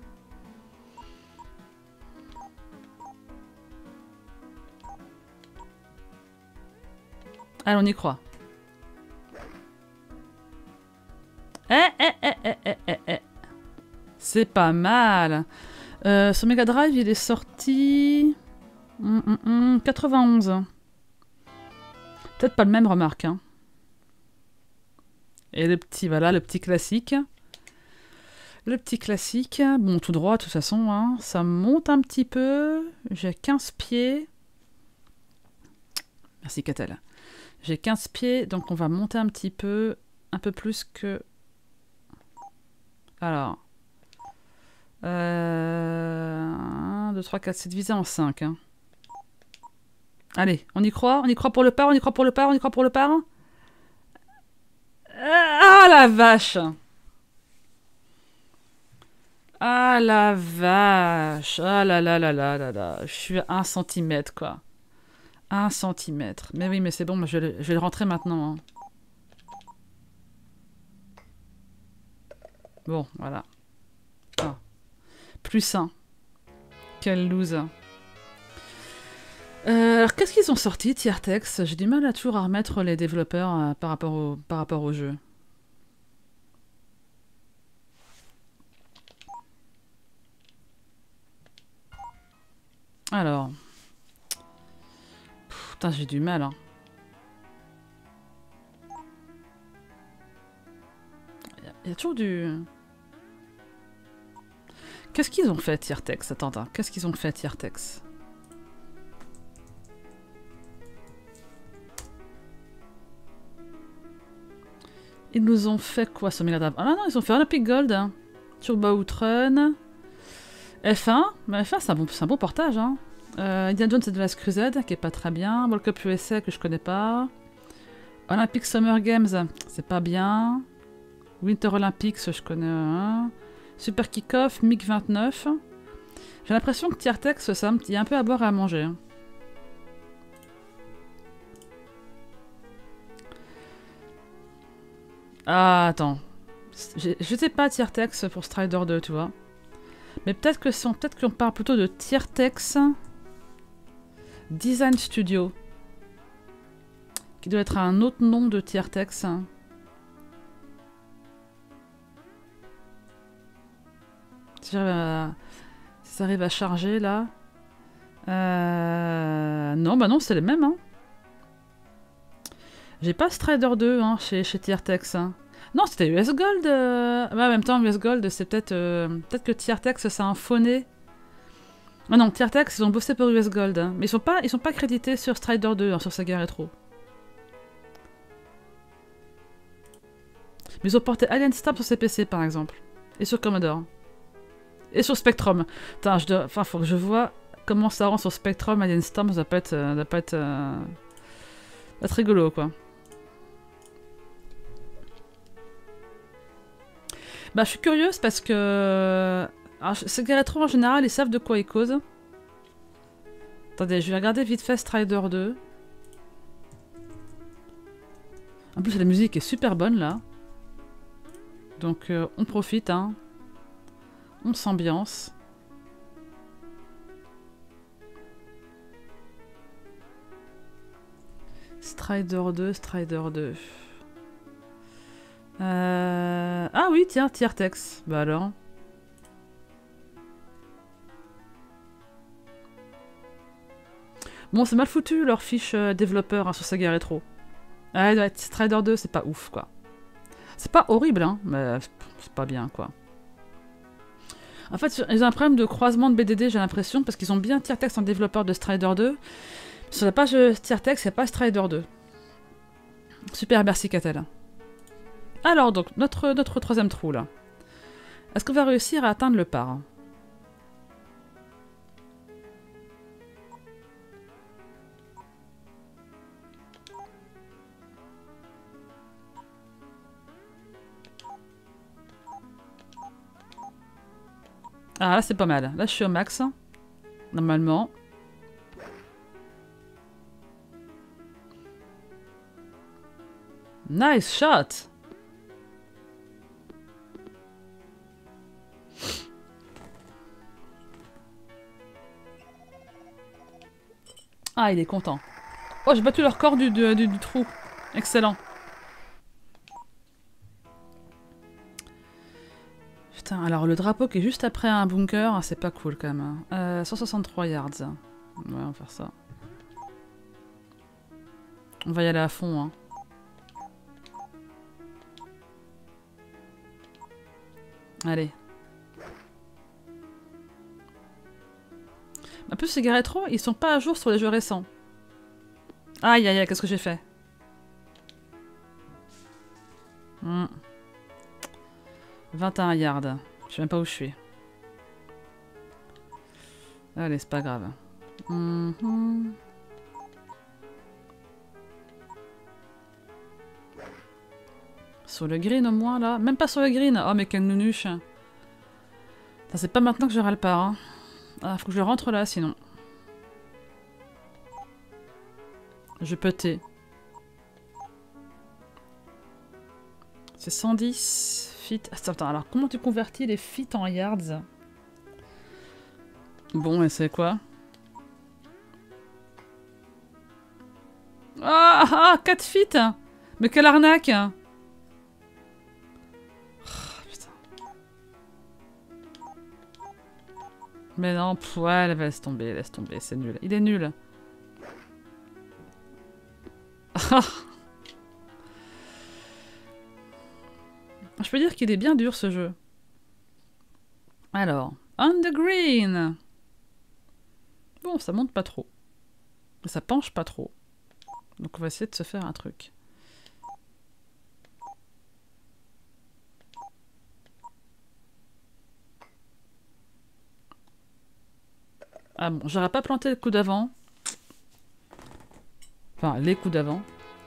Allez, on y croit. Eh, eh, eh, eh, eh, eh, eh. C'est pas mal. Euh, sur Mega Drive, il est sorti... Mm, mm, mm, quatre-vingt-onze. Peut-être pas le même, remarque. Hein. Et le petit, voilà, le petit classique. Le petit classique. Bon, tout droit, de toute façon. Hein. Ça monte un petit peu. J'ai quinze pieds. Merci, Catel. J'ai quinze pieds, donc on va monter un petit peu. Un peu plus que... Alors... Euh... un, deux, trois, quatre, c'est divisé en cinq. Hein. Allez, on y croit, on y croit pour le par, on y croit pour le par, on y croit pour le par. Ah la vache! Ah la vache! Ah là là là là là là! Je suis à un centimètre quoi. Un centimètre. Mais oui, mais c'est bon, je vais, le, je vais le rentrer maintenant. Hein. Bon, voilà. Ah. Plus un. Quel loser. Euh, alors, qu'est-ce qu'ils ont sorti, Tiertex? J'ai du mal à toujours à remettre les développeurs euh, par, rapport au, par rapport au jeu. Alors... Pff, putain, j'ai du mal, hein. Il y a toujours du... Qu'est-ce qu'ils ont fait, Tiertex? Attends, attends. Qu'est-ce qu'ils ont fait, Tiertex? Ils nous ont fait quoi sur Mega Drive? Ah non, ils ont fait Olympic Gold, hein. Turbo Outrun, F un, mais F un c'est un, bon, un bon portage. Hein. Euh, Indiana Jones et The Last Crusade, qui est pas très bien. World Cup U S A, que je connais pas. Olympic Summer Games, c'est pas bien. Winter Olympics, je connais un. Super Kick-Off, M I G vingt-neuf. J'ai l'impression que Tiertex, ça, il y a un peu à boire et à manger. Hein. Ah, attends. Je sais pas Tiertex pour Strider deux, tu vois. Mais peut-être que c'est peut-être qu'on parle plutôt de Tiertex Design Studio. Qui doit être un autre nom de Tiertex. Si j'arrive à... si ça arrive à charger là. Euh... Non, bah non, c'est les mêmes. Hein. J'ai pas Strider deux hein, chez, chez Tiertex. Hein. Non, c'était U S Gold. Euh... Ouais, en même temps, U S Gold, c'est peut-être... Euh... Peut-être que Tiertex, c'est un phoné. Ah non, Tiertex, ils ont bossé pour U S Gold. Hein. Mais ils sont pas, ils sont pas crédités sur Strider deux, hein, sur Sega Retro. Mais ils ont porté Alien Storm sur C P C, par exemple. Et sur Commodore. Et sur Spectrum. Putain, je dois... Enfin, faut que je vois comment ça rend sur Spectrum, Alien Storm. Ça doit pas être... Ça doit pas être... Euh... Ça doit être rigolo, quoi. Bah, je suis curieuse parce que... Alors, Sega Retro, en général, ils savent de quoi ils causent. Attendez, je vais regarder vite fait Strider deux. En plus, la musique est super bonne, là. Donc, euh, on profite, hein. On s'ambiance. Strider deux, Strider deux. Euh... Ah oui, tiens, Tiertex. Bah alors. Bon, c'est mal foutu leur fiche euh, développeur hein, sur Sega Retro. Ah, ouais, Strider deux, c'est pas ouf, quoi. C'est pas horrible, hein, mais c'est pas bien, quoi. En fait, ils ont un problème de croisement de B D D, j'ai l'impression, parce qu'ils ont bien Tiertex en développeur de Strider deux. Sur la page Tiertex, il n'y a pas Strider deux. Super, merci Catel. Alors, donc, notre, notre troisième trou, là. Est-ce qu'on va réussir à atteindre le par? Ah, là, c'est pas mal. Là, je suis au max. Normalement. Nice shot. Ah, il est content. Oh, j'ai battu leur corps du, du, du, du trou. Excellent. Putain, alors le drapeau qui est juste après un bunker, c'est pas cool quand même. Hein. Euh, cent soixante-trois yards. Ouais, on va faire ça. On va y aller à fond. Hein. Allez. En plus, ces gars rétro, ils sont pas à jour sur les jeux récents. Aïe, aïe, aïe, qu'est-ce que j'ai fait? hmm. vingt et un yards. Je sais même pas où je suis. Allez, c'est pas grave. Mm-hmm. Sur le green au moins, là. Même pas sur le green. Oh, mais quelle nounuche. C'est pas maintenant que je râle pas. Hein. Ah, faut que je rentre là, sinon. Je peux t'aider. C'est cent dix feet. Attends, alors comment tu convertis les feet en yards? Bon, et c'est quoi? Ah, ah, quatre feet. Mais quelle arnaque. Oh, putain. Mais non, pff, ouais, laisse tomber, laisse tomber, c'est nul. Il est nul. Je peux dire qu'il est bien dur ce jeu. Alors, on the green. Bon, ça monte pas trop. Ça penche pas trop. Donc on va essayer de se faire un truc. Ah bon, j'aurais pas planté le coup d'avant. Enfin, les coups d'avant.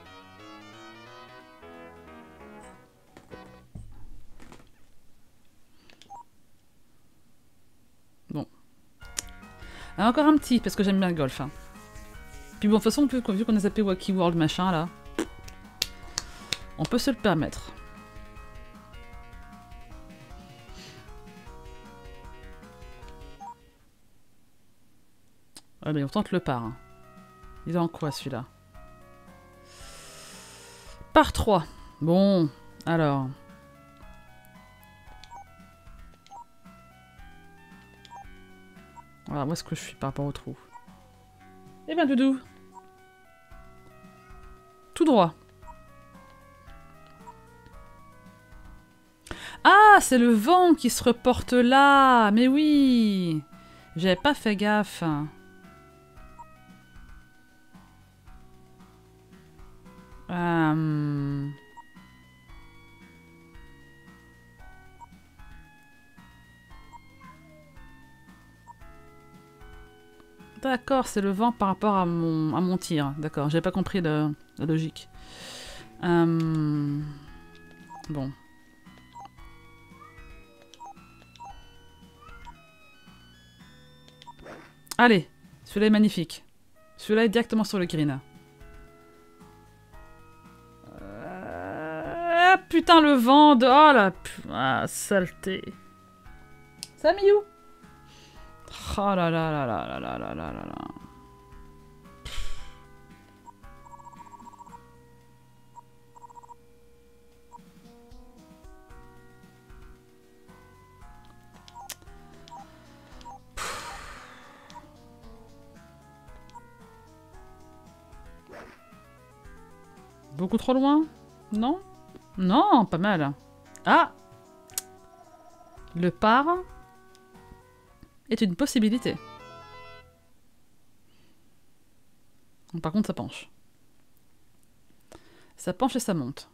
Bon. Alors, encore un petit, parce que j'aime bien le golf. Hein. Puis bon, de toute façon, vu qu'on a zappé Wacky World machin, là, on peut se le permettre. Ouais, mais on tente le par. Hein. Il est en quoi, celui-là? Par trois. Bon, alors... Alors, où est-ce que je suis par rapport au trou? Eh bien, doudou. Tout droit. Ah, c'est le vent qui se reporte là. Mais oui. J'avais pas fait gaffe. Euh... D'accord, c'est le vent par rapport à mon, à mon tir. D'accord, j'avais pas compris la, la logique. Euh... Bon. Allez, celui-là est magnifique. Celui-là est directement sur le green. Euh... Putain, le vent de... Oh la... Ah, saleté. Salut. Oh là là là là là là là là là là. Beaucoup trop loin? Non? Non, pas mal. Ah! Le par est une possibilité. Par contre, ça penche. Ça penche et ça monte.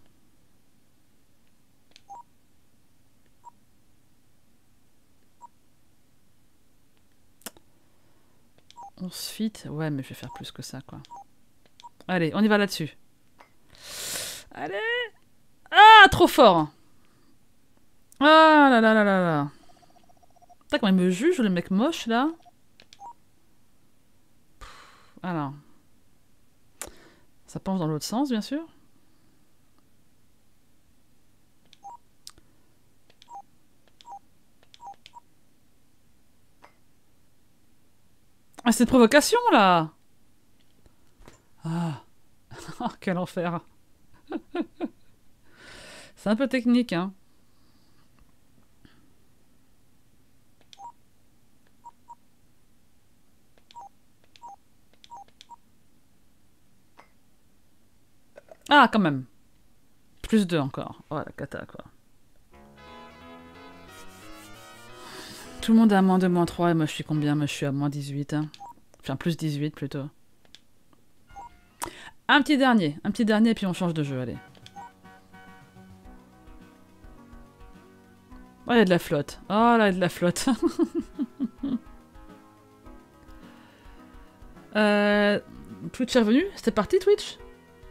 onze feet. Ouais, mais je vais faire plus que ça, quoi. Allez, on y va là-dessus. Allez! Ah, trop fort! Ah là là là là là. Putain, comment il me juge, le mec moche, là. Alors. Ça penche dans l'autre sens, bien sûr. Ah, c'est une provocation, là. Ah. Oh, quel enfer. C'est un peu technique, hein. Ah, quand même. Plus deux encore. Oh, la cata, quoi. Tout le monde est à moins deux, moins trois, et moi je suis combien? Moi je suis à moins dix-huit. Hein. Enfin, plus dix-huit plutôt. Un petit dernier. Un petit dernier, et puis on change de jeu, allez. Oh, il y a de la flotte. Oh, là, il y a de la flotte. euh, Twitch est revenu? C'était parti, Twitch?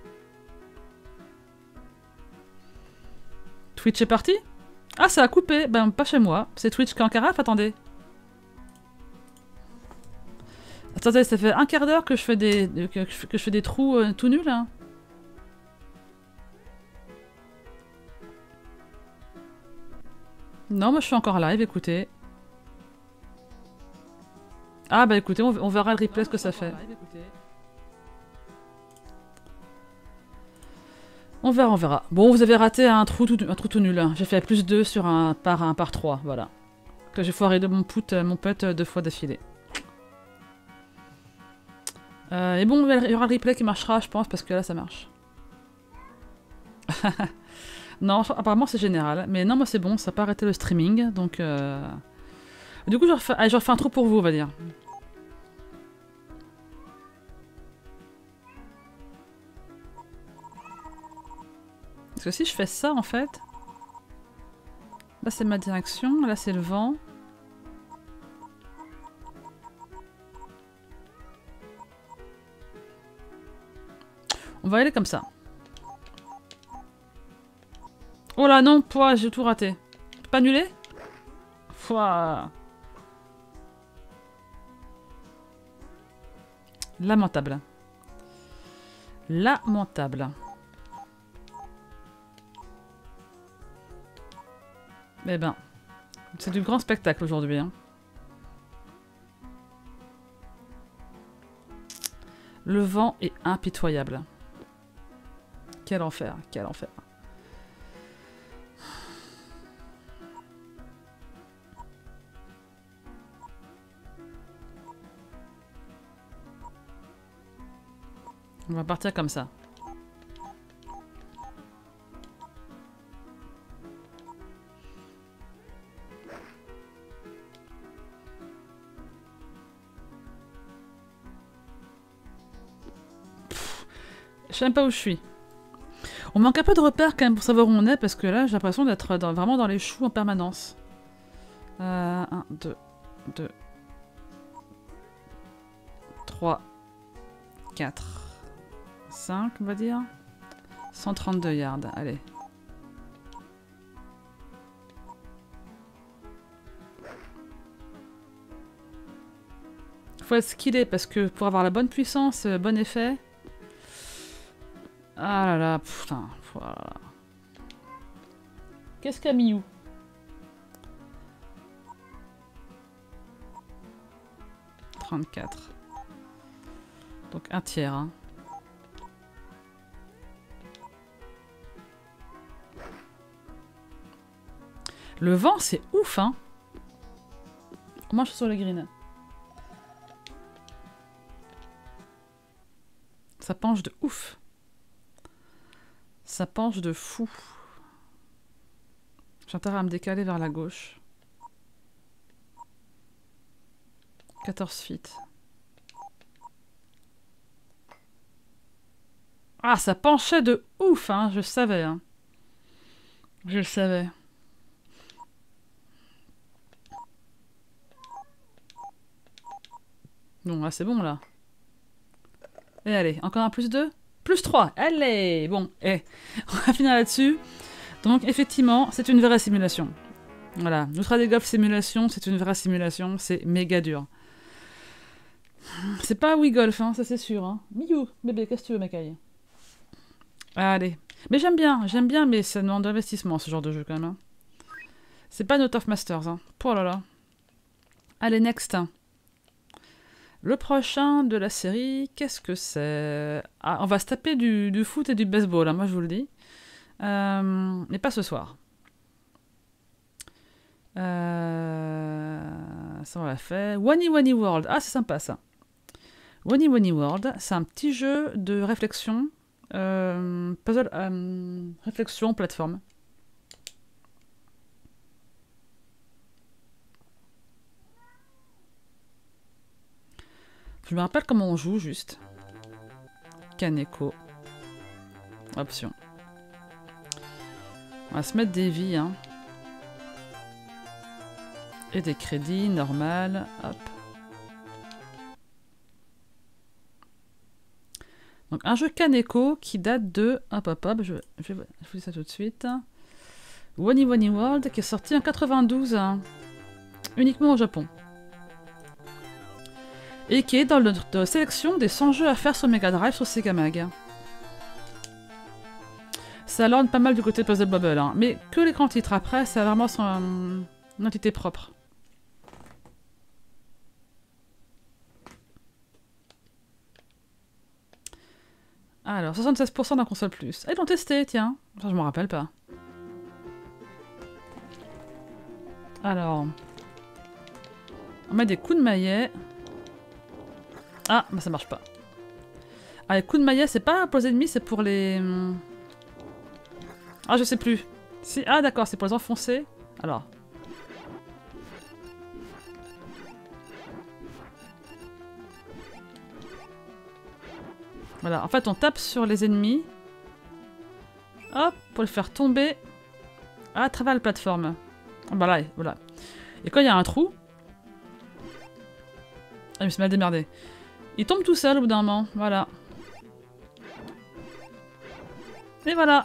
Twitch est parti? Ah, ça a coupé. Ben, pas chez moi. C'est Twitch qui est en carafe, attendez. Attendez, ça fait un quart d'heure que je fais des que je, que je fais des trous euh, tout nuls, hein. Non, moi je suis encore live, écoutez. Ah bah écoutez, on, on verra le replay ce que ça fait. On verra, on verra. Bon, vous avez raté un trou tout, un trou tout nul. Hein. J'ai fait plus deux sur un par un par trois, voilà. Que j'ai foiré de mon put, mon pote deux fois d'affilée. Euh, et bon, il y aura le replay qui marchera, je pense, parce que là, ça marche. Non, apparemment, c'est général. Mais non, moi, c'est bon, ça n'a pas arrêté le streaming, donc... Euh... Du coup, je refais... Allez, je refais un trou pour vous, on va dire. Parce que si je fais ça, en fait... Là, c'est ma direction, là, c'est le vent. On va aller comme ça. Oh là, non, pouah, j'ai tout raté. Je peux pas annuler? Pouah. Lamentable. Lamentable. Eh ben, c'est du grand spectacle aujourd'hui. Hein. Le vent est impitoyable. Quel enfer, quel enfer. On va partir comme ça. Je sais même pas où je suis. On manque un peu de repères quand même pour savoir où on est, parce que là j'ai l'impression d'être vraiment dans les choux en permanence. Euh, un, deux, deux, trois, quatre, cinq, on va dire. cent trente-deux yards, allez. Faut être skillé parce que pour avoir la bonne puissance, le bon effet... Ah là là, putain, voilà. Qu'est-ce qu'a mis où? trente-quatre. Donc un tiers. Hein. Le vent, c'est ouf, hein. Moi, je suis sur le green. Ça penche de ouf. Ça penche de fou. J'ai intérêt à me décaler vers la gauche. quatorze feet. Ah, ça penchait de ouf, hein. Je le savais, hein. Je le savais. Bon, là, c'est bon, là. Et allez, encore un plus deux? Plus trois. Allez. Bon, et on va finir là-dessus. Donc, effectivement, c'est une vraie simulation. Voilà. Neutra des Golf Simulation, c'est une vraie simulation. C'est méga dur. C'est pas Wii Golf, hein, ça c'est sûr. Hein. Miou, bébé, qu'est-ce que tu veux, Macaille? Allez. Mais j'aime bien, j'aime bien, mais ça demande d'investissement, ce genre de jeu, quand même. Hein. C'est pas Note of Masters. Hein. Oh là là. Allez, next. Le prochain de la série, qu'est-ce que c'est? Ah, on va se taper du, du foot et du baseball, hein, moi je vous le dis. Euh, mais pas ce soir. Euh, ça on l'a fait. Wani Wani World. Ah, c'est sympa ça. Wani Wani World, c'est un petit jeu de réflexion. Euh, puzzle, euh, réflexion, plateforme. Je me rappelle comment on joue juste. Kaneko. Option. On va se mettre des vies, hein. Et des crédits, normal. Hop. Donc un jeu Kaneko qui date de... Hop hop hop, je, je, je vous dis ça tout de suite. Wani Wani World qui est sorti en quatre-vingt-douze. Hein, uniquement au Japon. Et qui est dans notre sélection des cent jeux à faire sur Mega Drive sur Sega Mag. Ça lorne pas mal du côté Puzzle Bobble, hein, mais que les grands titres. Après, ça a vraiment son euh, une entité propre. Alors, soixante-seize pour cent d'un console plus. Ah, ils l'ont testé, tiens. Enfin, je m'en rappelle pas. Alors... On met des coups de maillet. Ah, bah ça marche pas. Ah, les coups de maillet, c'est pas pour les ennemis, c'est pour les... Ah, je sais plus. Si... Ah, d'accord, c'est pour les enfoncer. Alors... Voilà, en fait, on tape sur les ennemis. Hop, pour les faire tomber à travers la plateforme. Bah là, voilà. Et quand il y a un trou... Ah, mais c'est mal démerdé. Il tombe tout seul au bout d'un moment, voilà. Et voilà.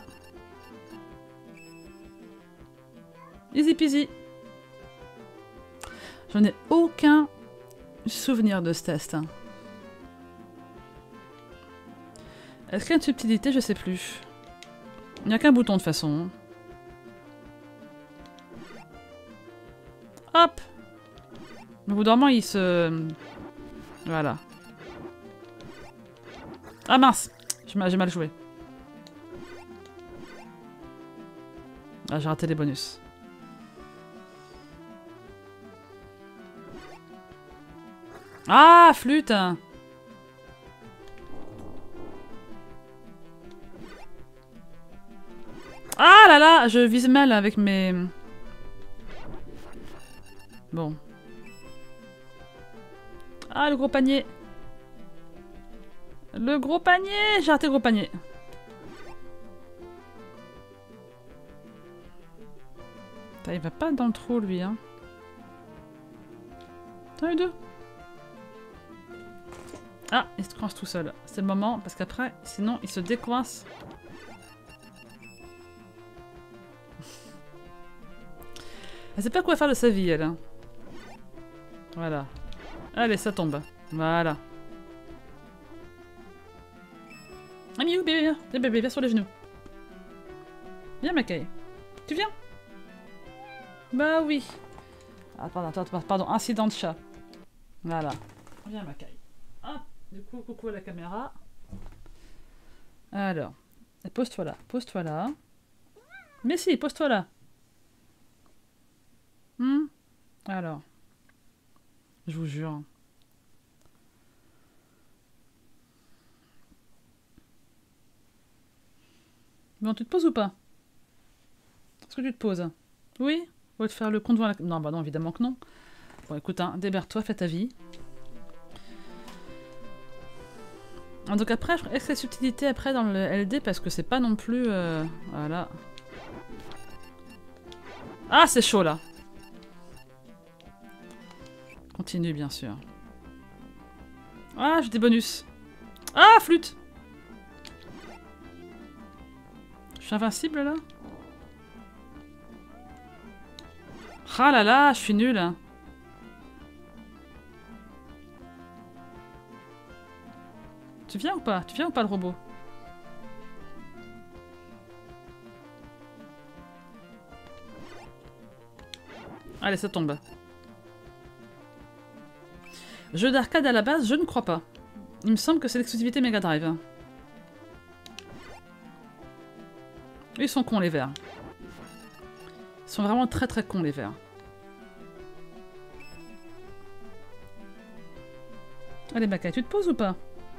Easy peasy. J'en ai aucun souvenir de ce test. Est-ce qu'il y a une subtilité? Je sais plus. Il n'y a qu'un bouton de toute façon. Hop! Au bout d'un moment, il se... Voilà. Ah mince! J'ai mal joué. Ah, j'ai raté les bonus. Ah, flûte! Ah là là, je vise mal avec mes... Bon. Ah, le gros panier. Le gros panier! J'ai raté le gros panier. Putain, il va pas dans le trou, lui, hein. T'en as eu deux. Ah, il se coince tout seul. C'est le moment, parce qu'après, sinon, il se décoince. Elle sait pas quoi faire de sa vie, elle. Hein. Voilà. Allez, ça tombe. Voilà. Ah, Miou, bébé, viens. Viens, bébé, viens sur les genoux. Viens, Mackay. Tu viens? Bah oui. Ah, pardon, attends, pardon, incident de chat. Voilà. Viens, Mackay. Hop, du coup, coucou à la caméra. Alors. Pose-toi là, pose-toi là. Mais si, pose-toi là. Hmm. Alors. Je vous jure. Bon, tu te poses ou pas? Est-ce que tu te poses? Oui? On va te faire le compte devant la... Non, bah non, évidemment que non. Bon, écoute, hein, déberre-toi, fais ta vie. Donc après, est-ce que c'est subtilité après dans le L D? Parce que c'est pas non plus... Euh... Voilà. Ah, c'est chaud, là. Continue, bien sûr. Ah, j'ai des bonus. Ah, flûte! Je suis invincible, là? Ah là là, je suis nulle. Tu viens ou pas? Tu viens ou pas, le robot? Allez, ça tombe. Jeu d'arcade à la base, je ne crois pas. Il me semble que c'est l'exclusivité Mega Drive. Ils sont cons les verts. Ils sont vraiment très très cons les verts. Allez Makai, tu te poses ou pas?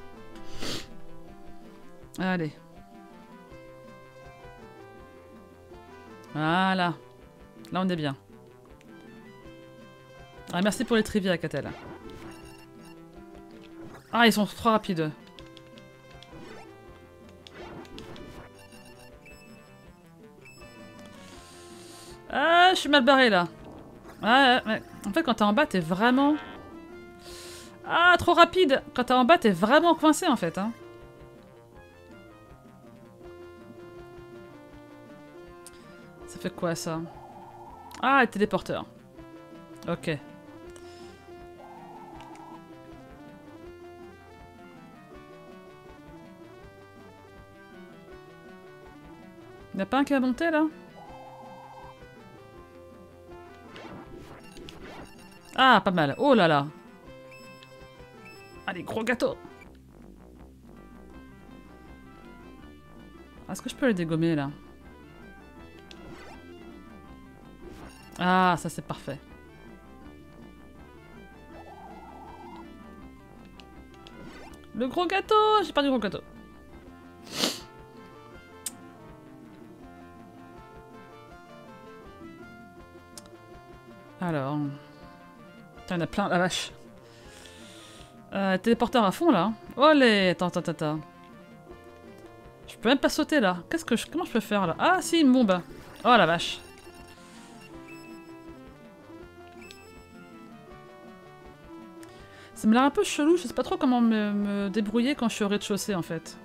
Allez. Voilà. Là on est bien. Ah, merci pour les trivia, Catel. Ah, ils sont trop rapides. Ah, je suis mal barré là. Ah, mais en fait, quand t'es en bas, t'es vraiment... Ah, trop rapide. Quand t'es en bas, t'es vraiment coincé en fait. Hein. Ça fait quoi ça? Ah, le téléporteur. Ok. Y'a pas un qui va monter là? Ah, pas mal. Oh là là. Allez, gros gâteau. Est-ce que je peux le dégommer là? Ah, ça c'est parfait. Le gros gâteau! J'ai perdu le gros gâteau. Alors... Putain, il y en a plein, la vache. Euh, téléporteur à fond, là. Olé! Attends, attends, attends. Je peux même pas sauter, là. Qu'est-ce que je... Comment je peux faire, là? Ah, si, une bombe. Oh, la vache. Ça me l'air un peu chelou. Je sais pas trop comment me, me débrouiller quand je suis au rez-de-chaussée, en fait.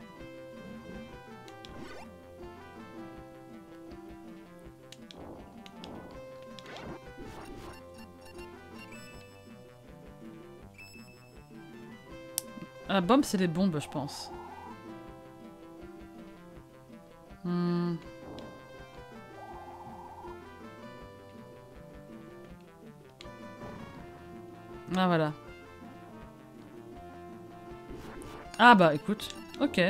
La bombe, c'est les bombes, je pense. Hmm. Ah, voilà. Ah bah, écoute. Ok.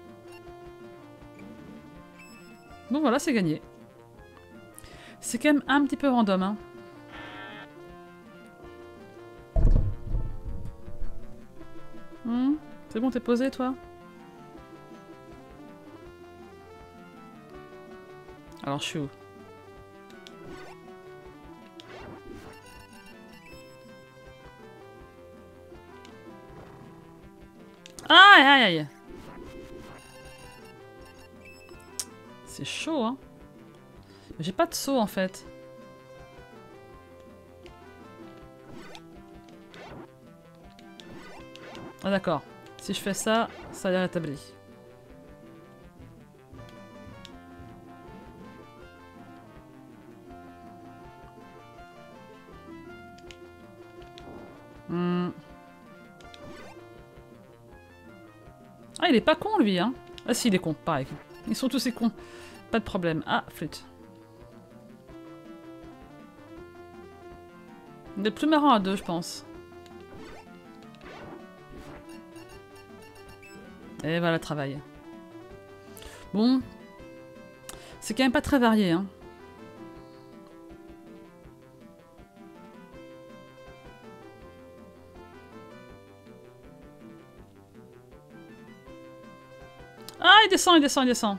Bon, voilà, c'est gagné. C'est quand même un petit peu random, hein. Hmm. C'est bon, t'es posé, toi? Alors, je suis où? Aïe, aïe, aïe. C'est chaud, hein. Mais j'ai pas de saut, en fait. Ah, d'accord. Si je fais ça, ça est rétabli. Hmm. Ah, il est pas con, lui, hein. Ah si, il est con, pareil. Ils sont tous ces cons. Pas de problème. Ah, flûte. Il est plus marrant à deux, je pense. Et voilà, travail. Bon. C'est quand même pas très varié, hein. Ah, il descend, il descend, il descend.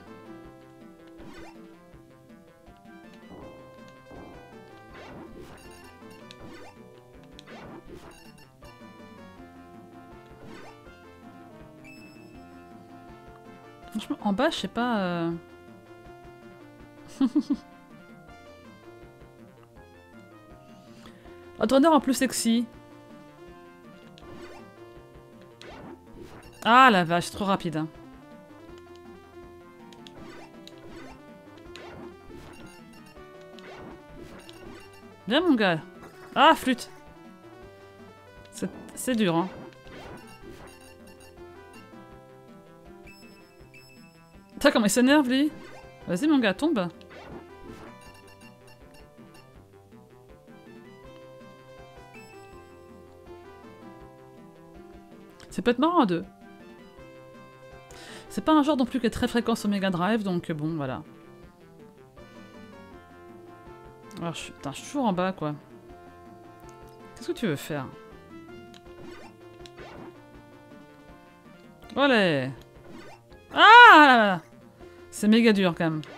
Franchement, en bas, je sais pas... Euh... Honneur en plus sexy. Ah la vache, trop rapide. Hein. Viens mon gars. Ah, flûte. C'est dur, hein. T'as comment il s'énerve, lui? Vas-y, mon gars, tombe. C'est peut-être marrant à deux. C'est pas un genre non plus qui est très fréquent sur Mega Drive, donc bon, voilà. Alors, je suis, putain, je suis toujours en bas, quoi. Qu'est-ce que tu veux faire? Olé! Ah là là. C'est méga dur, quand même.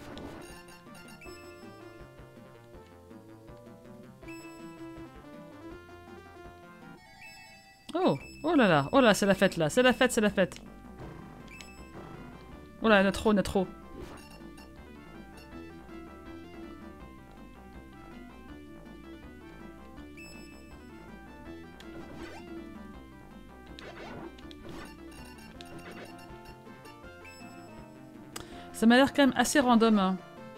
Oh! Oh là là! Oh là, c'est la fête, là! C'est la fête, c'est la fête! Oh là, il y en a trop, il y en a trop! Ça m'a l'air quand même assez random. Hein.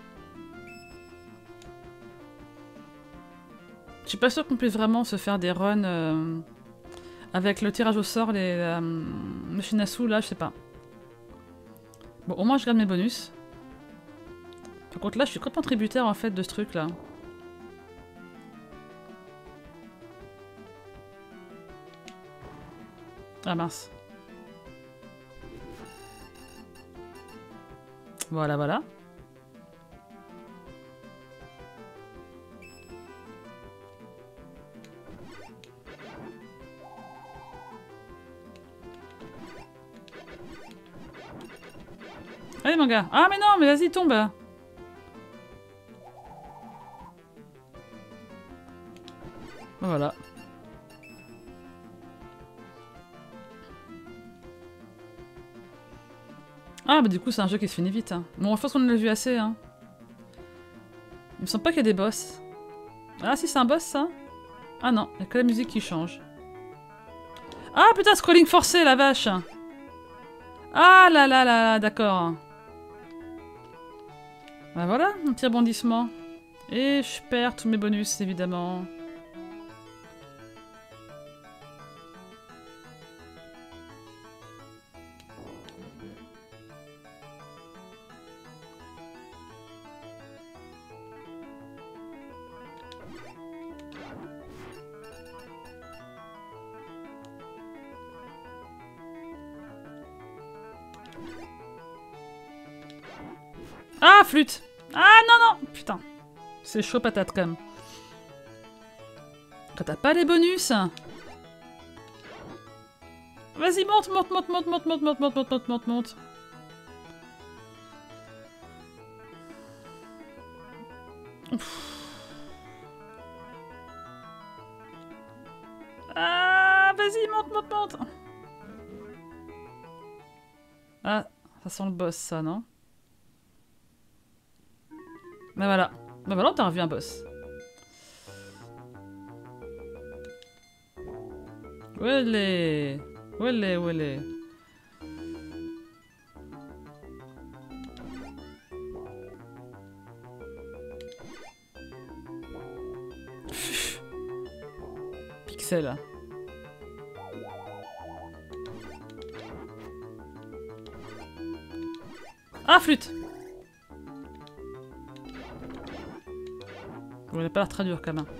Je suis pas sûre qu'on puisse vraiment se faire des runs euh, avec le tirage au sort, les euh, machines à sous, là, je sais pas. Bon, au moins je garde mes bonus. Par contre là, je suis complètement tributaire en fait de ce truc là. Ah mince. Voilà, voilà. Allez mon gars. Ah mais non, mais vas-y, tombe. Voilà. Ah bah du coup c'est un jeu qui se finit vite. Hein. Bon, je pense qu'on en a vu assez. Hein. Il me semble pas qu'il y a des boss. Ah si, c'est un boss ça? Ah non, il y a que la musique qui change. Ah putain, scrolling forcé, la vache. Ah là là là là, d'accord. Bah voilà, un petit rebondissement. Et je perds tous mes bonus, évidemment. Ah, flûte! Ah non, non! Putain. C'est chaud patate, quand même. Quand t'as pas les bonus... Vas-y, monte, monte, monte, monte, monte, monte, monte, monte, monte, monte, monte, monte. Ah, vas-y, monte, monte, monte. Ah, ça sent le boss, ça, non? Bah voilà. Bah voilà, t'as revu un boss. Où elle est? Où elle est? Où elle est? Pixel. Ah, flûte! Bon, elle a pas l'air très dur quand même.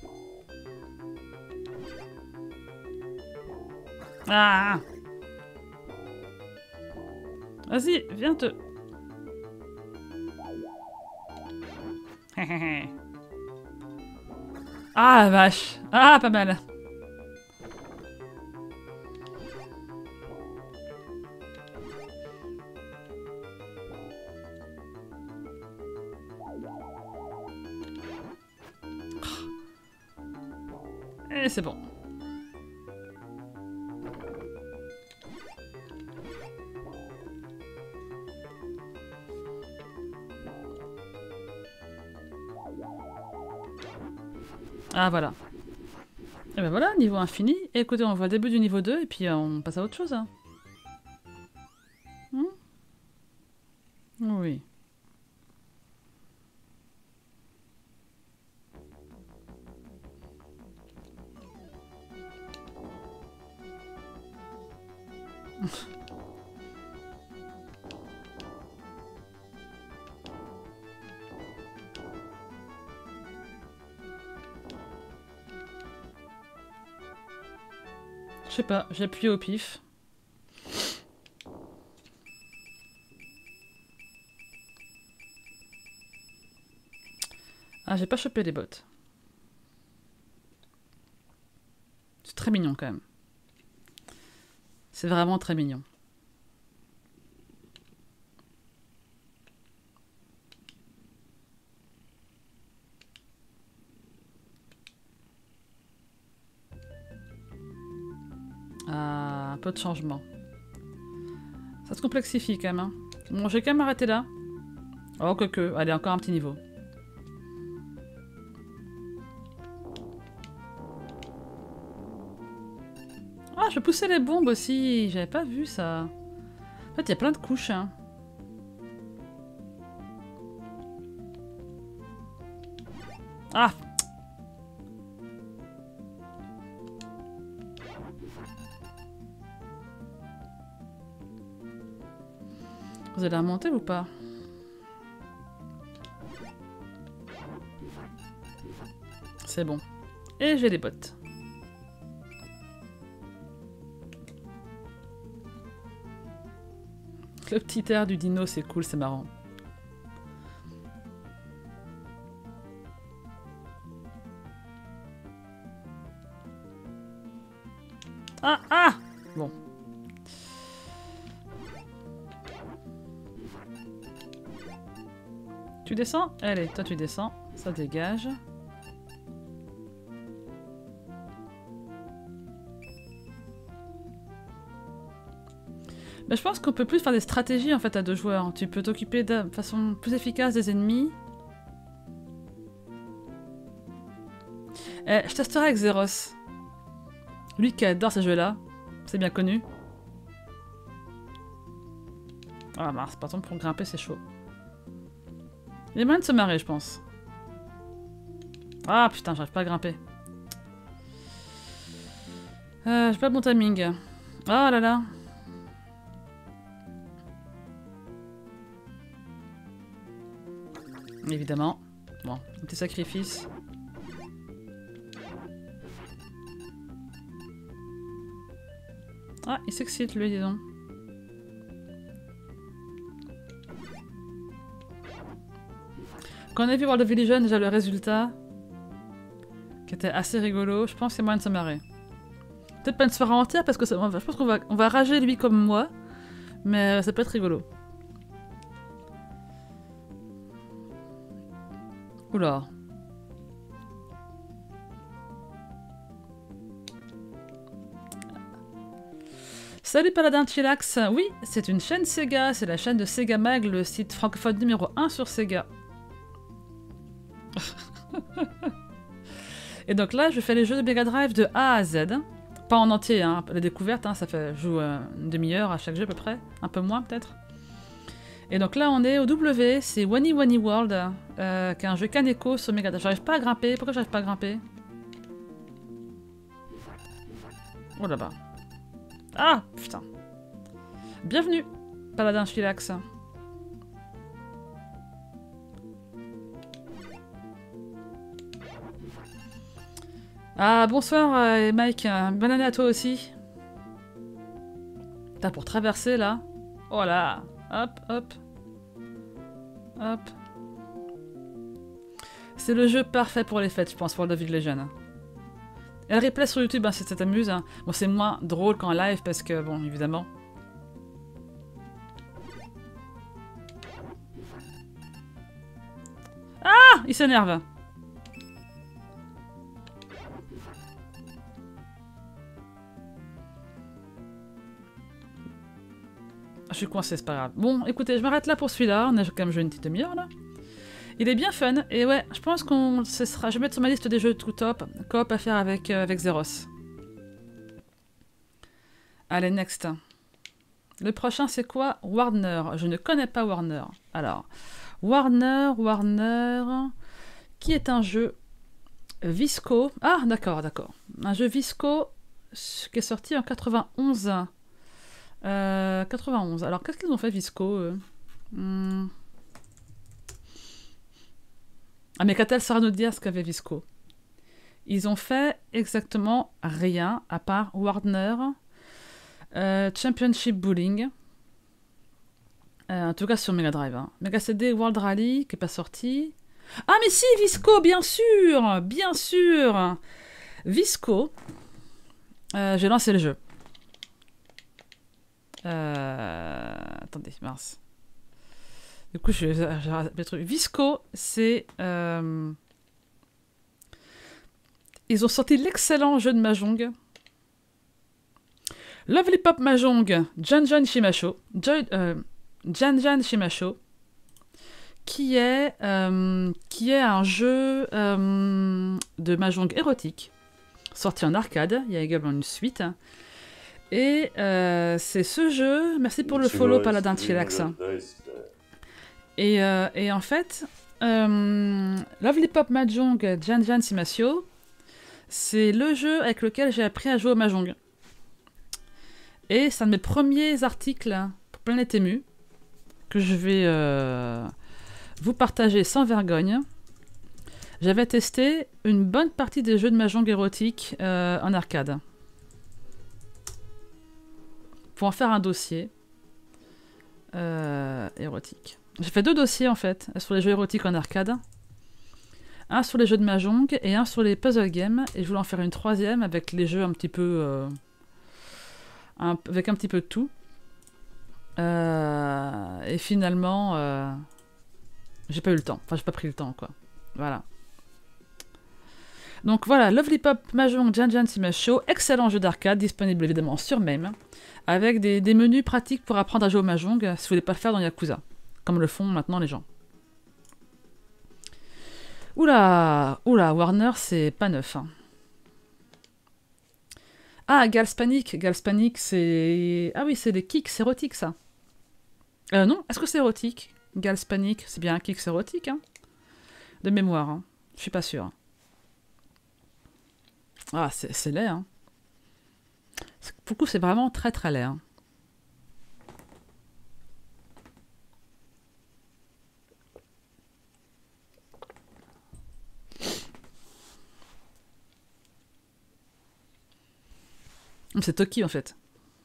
Ah! Vas-y, viens te... Ah, la vache! Ah, pas mal! Et c'est bon. Ah, voilà. Et ben voilà, niveau infini. Et écoutez, on voit le début du niveau deux et puis euh, on passe à autre chose. Hein. Hmm oui. Je sais pas, j'ai appuyé au pif. Ah, j'ai pas chopé les bottes. C'est très mignon quand même. C'est vraiment très mignon. Ah, un peu de changement. Ça se complexifie quand même. Hein. Bon, j'ai quand même arrêté là. Oh, que que. Allez, encore un petit niveau. Ah, je poussais les bombes aussi. J'avais pas vu ça. En fait, il y a plein de couches. Hein. Ah! Vous allez remonter ou pas? C'est bon. Et j'ai les bottes. Le petit air du dino, c'est cool, c'est marrant. Ah, ah! Bon. Tu descends? Allez, toi tu descends. Ça dégage. Mais je pense qu'on peut plus faire des stratégies en fait à deux joueurs. Tu peux t'occuper de façon plus efficace des ennemis. Eh, je testerai avec Zeros. Lui qui adore ces jeux-là. C'est bien connu. Ah mince, par contre pour grimper c'est chaud. Il y a moyen de se marrer je pense. Ah putain, j'arrive pas à grimper. Euh, j'ai pas le bon timing. Oh là là. Évidemment. Bon, un petit sacrifice. Ah, il s'excite lui, dis donc. Quand on a vu World of Illusion, déjà le résultat, qui était assez rigolo, je pense que c'est moyen de se marrer. Peut-être pas une soirée entière, parce que ça, je pense qu'on va, on va rager lui comme moi, mais ça peut être rigolo. Oula. Salut Paladin Chillax, oui, c'est une chaîne Sega, c'est la chaîne de Sega Mag, le site francophone numéro un sur Sega. Et donc là, je fais les jeux de Mega Drive de A à Z. Pas en entier, hein, la découverte, hein, ça fait, je joue euh, une demi-heure à chaque jeu à peu près, un peu moins peut-être. Et donc là, on est au W, c'est Wani Wani World, euh, qui est un jeu Kaneko sur Mega Drive. J'arrive pas à grimper, pourquoi j'arrive pas à grimper? Oh là-bas. Ah, putain. Bienvenue, Paladin Chillax. Ah, bonsoir euh, Mike, bonne année à toi aussi. T'as pour traverser là. Oh là. Hop, hop. Hop. C'est le jeu parfait pour les fêtes, je pense, World of Illusion. Et le replay sur YouTube, hein, si ça t'amuse. Hein. Bon, c'est moins drôle qu'en live parce que, bon, évidemment. Ah! Il s'énerve. Je suis coincé, c'est pas grave. Bon, écoutez, je m'arrête là pour celui-là. On a quand même joué une petite demi-heure, là. Il est bien fun. Et ouais, je pense qu'on... ce sera... Je vais mettre sur ma liste des jeux tout top. Coop à faire avec, euh, avec Zeros. Allez, next. Le prochain, c'est quoi? Warner. Je ne connais pas Warner. Alors, Warner, Warner... Qui est un jeu Visco. Ah, d'accord, d'accord. Un jeu Visco qui est sorti en quatre-vingt-onze. Euh, quatre-vingt-onze. Alors, qu'est-ce qu'ils ont fait, Visco eux hmm. Ah, mais Catel saura nous dire ce qu'avait Visco. Ils ont fait exactement rien à part Warner, euh, Championship Bowling, euh, en tout cas sur Mega Drive. Hein. Mega C D World Rally qui n'est pas sorti. Ah mais si, Visco, bien sûr, bien sûr. Visco, euh, j'ai lancé le jeu. Euh... Attendez, mince. Du coup, je vais le truc. Visco, c'est... Euh... Ils ont sorti l'excellent jeu de Mahjong. Lovely Pop Mahjong, Janjan Shimasho. Joy, euh, Janjan Shimasho. Qui est, euh, qui est un jeu euh, de Mahjong érotique. Sorti en arcade. Il y a également une suite. Et euh, c'est ce jeu... Merci pour le follow, Paladin Chillax. Et, euh, et en fait, euh, Lovely Pop Mahjong Janjan Shimasho, c'est le jeu avec lequel j'ai appris à jouer au Mahjong. Et c'est un de mes premiers articles pour Planète Émue que je vais euh, vous partager sans vergogne. J'avais testé une bonne partie des jeux de Mahjong érotiques euh, en arcade. Pour en faire un dossier euh, érotique. J'ai fait deux dossiers en fait, sur les jeux érotiques en arcade. Un sur les jeux de Mahjong et un sur les puzzle games. Et je voulais en faire une troisième avec les jeux un petit peu... Euh, un, avec un petit peu de tout. Euh, et finalement, euh, j'ai pas eu le temps. Enfin, j'ai pas pris le temps, quoi. Voilà. Donc voilà, Lovely Pop Mahjong Janjan Shimasho, excellent jeu d'arcade, disponible évidemment sur MAME, avec des, des menus pratiques pour apprendre à jouer au Mahjong si vous voulez pas le faire dans Yakuza, comme le font maintenant les gens. Oula, oula, Warner, c'est pas neuf. Hein. Ah, Gals Panic, Gals Panic, c'est... Ah oui, c'est des kicks érotiques, ça. Euh, non, est-ce que c'est érotique? Gals Panic, c'est bien un kicks érotique, hein. De mémoire, hein. Je suis pas sûre. Ah, c'est laid, hein. Pour le coup, c'est vraiment très très laid, hein. C'est Toki, en fait.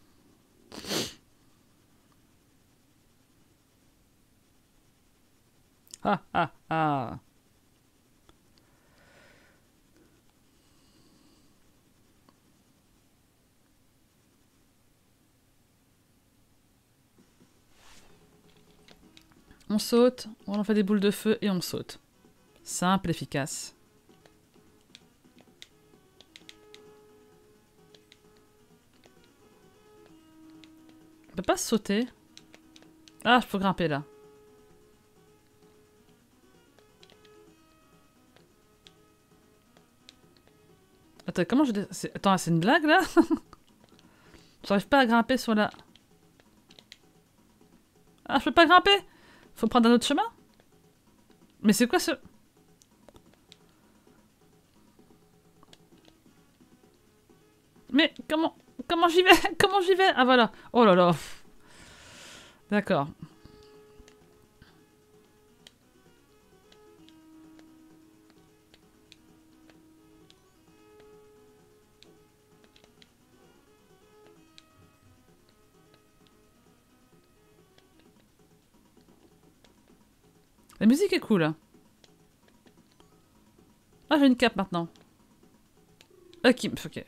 Ah, ah, ah. On saute, on en fait des boules de feu et on saute. Simple, efficace. On peut pas sauter. Ah, je peux grimper là. Attends, comment je... Attends, c'est une blague là? J'arrive pas à grimper sur la... Ah, je peux pas grimper? Faut prendre un autre chemin? Mais c'est quoi ce... Mais comment... Comment j'y vais? Comment j'y vais? Ah voilà. Oh là là. D'accord. La musique est cool. Ah, j'ai une cape maintenant. Ok, ok.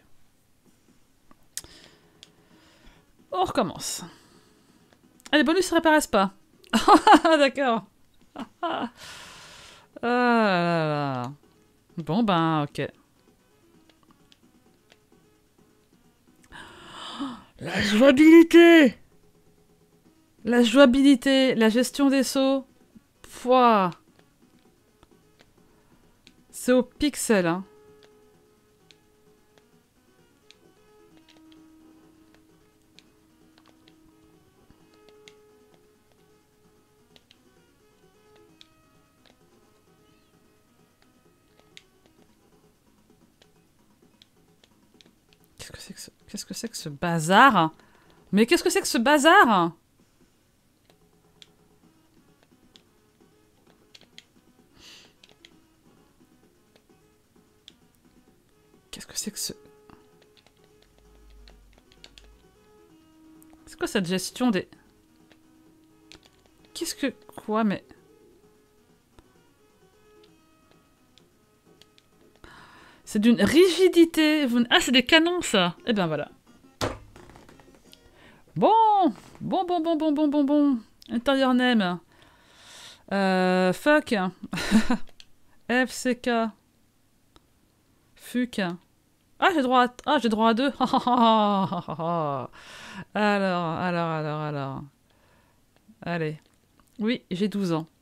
On recommence. Ah, les bonus ne réapparaissent pas. Ah, d'accord. Ah là là. Bon, ben, ok. La jouabilité! La jouabilité, la gestion des sauts. Pouah. C'est au pixel, hein. Qu'est-ce que c'est que ce... Qu'est-ce que c'est que ce bazar? Mais qu'est-ce que c'est que ce bazar? c'est que ce... C'est quoi cette gestion des... Qu'est-ce que... Quoi, mais... C'est d'une rigidité. Vous... Ah, c'est des canons, ça. Eh ben, voilà. Bon. Bon, bon, bon, bon, bon, bon, bon. Intérieur name. Euh... Fuck. F C K. Fuck. Ah, j'ai droit à... Ah, j'ai droit à deux. alors, alors, alors, alors. Allez. Oui, j'ai douze ans.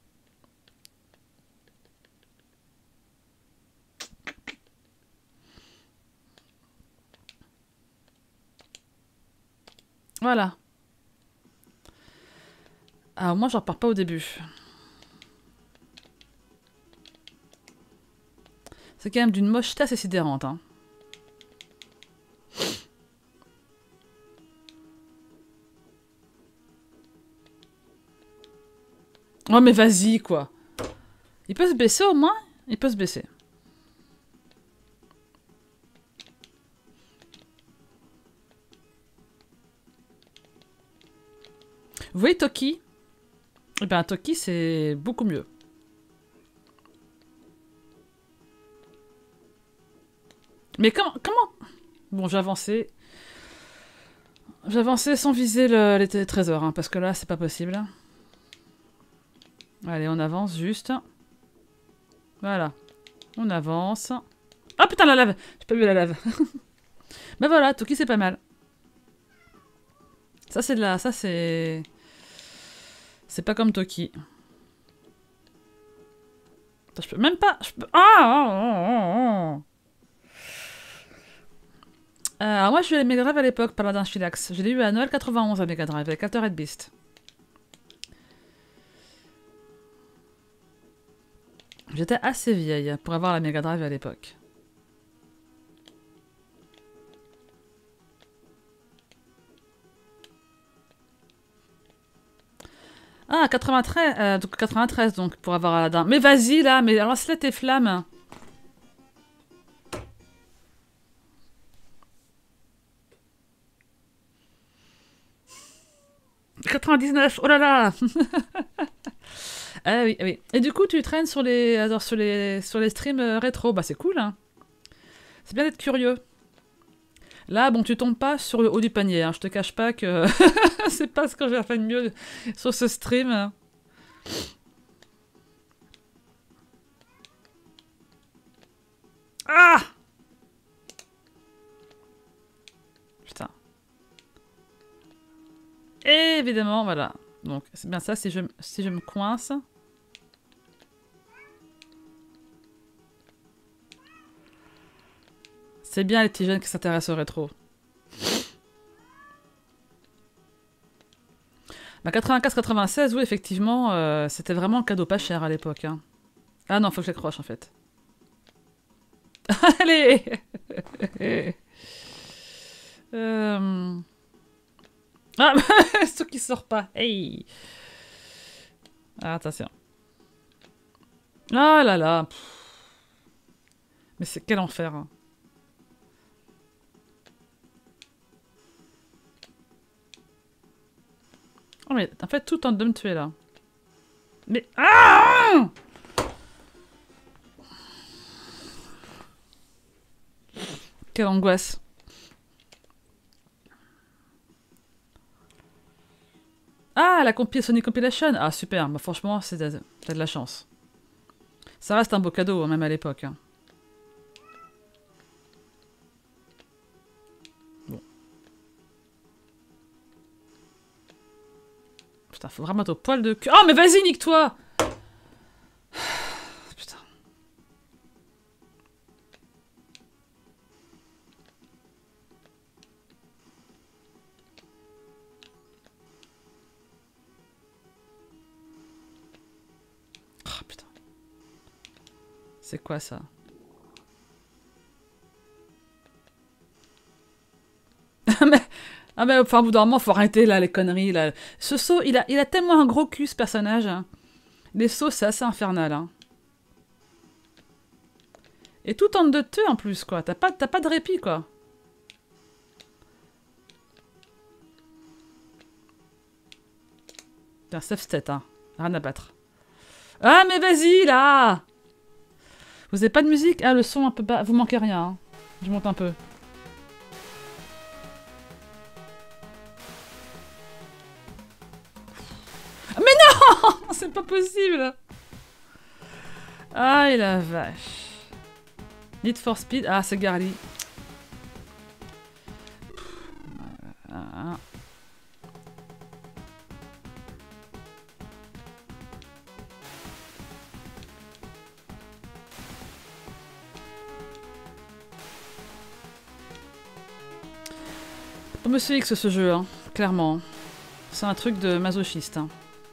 Voilà. Alors moi, j'en repars pas au début. C'est quand même d'une mocheté assez sidérante, hein. Oh mais vas-y, quoi. Il peut se baisser au moins? Il peut se baisser. Vous voyez Toki? Eh bien, Toki, c'est beaucoup mieux. Mais comment... comment... Bon, j'ai avancé. J'ai avancé sans viser le, les trésors, hein, parce que là, c'est pas possible. Allez, on avance juste. Voilà. On avance. Ah putain, la lave! J'ai pas vu la lave. Ben voilà, Toki, c'est pas mal. Ça, c'est de la... Ça, c'est... C'est pas comme Toki. Attends, je peux même pas... Je peux... Ah oh, oh, oh. Euh, alors moi, je suis à la Mega Drive à l'époque, Paladin Chilax. Je l'ai eu à Noël quatre-vingt-onze à Mega Drive, avec Altered Beast. J'étais assez vieille pour avoir la Mega Drive à l'époque. Ah, quatre-vingt-treize, euh, donc quatre-vingt-treize, donc, pour avoir Aladdin. Mais vas-y, là, mais lance-là tes flammes. quatre-vingt-dix-neuf, oh là là. Ah oui, oui. Et du coup, tu traînes sur les, alors, sur les, sur les streams euh, rétro. Bah, c'est cool, hein. C'est bien d'être curieux. Là, bon, tu tombes pas sur le haut du panier, hein. Je te cache pas que c'est pas ce que j'ai fait de mieux sur ce stream. Ah! Putain. Et évidemment, voilà. Donc, c'est bien ça, si je, si je me coince. C'est bien les petits jeunes qui s'intéressent au rétro. Bah, quatre-vingt-quinze quatre-vingt-seize, oui, effectivement, euh, c'était vraiment un cadeau pas cher à l'époque. Hein. Ah non, faut que j'accroche en fait. Allez. euh... Ah, ce qui sort pas. Hey. Ah, attention. Ah là là. Pff. Mais c'est quel enfer. Hein. Oh mais en fait tout tente de me tuer là. Mais ah! Quelle angoisse. Ah, la compi Sonic Compilation. Ah super, bah, franchement c'est de, de la chance. Ça reste un beau cadeau, hein, même à l'époque. Hein. Bon. Putain, faut vraiment être au poil de cul. Oh mais vas-y, nique-toi! Putain. Oh putain. C'est quoi ça? mais... Ah mais enfin, au bout d'un moment, faut arrêter là les conneries là. Ce saut, il a, il a tellement un gros cul ce personnage. Hein. Les sauts, c'est assez infernal. Hein. Et tout tente de te tuer en plus, quoi. T'as pas, t'as pas de répit, quoi. Tiens, safe state, hein. Rien à battre. Ah, mais vas-y, là! Vous avez pas de musique? Ah, le son un peu bas. Vous manquez rien, hein. Je monte un peu. Mais non! C'est pas possible! Ah, la vache. Need for Speed. Ah, c'est Garly. Ah. Pour Monsieur X, ce jeu, hein, clairement. C'est un truc de masochiste. Hein.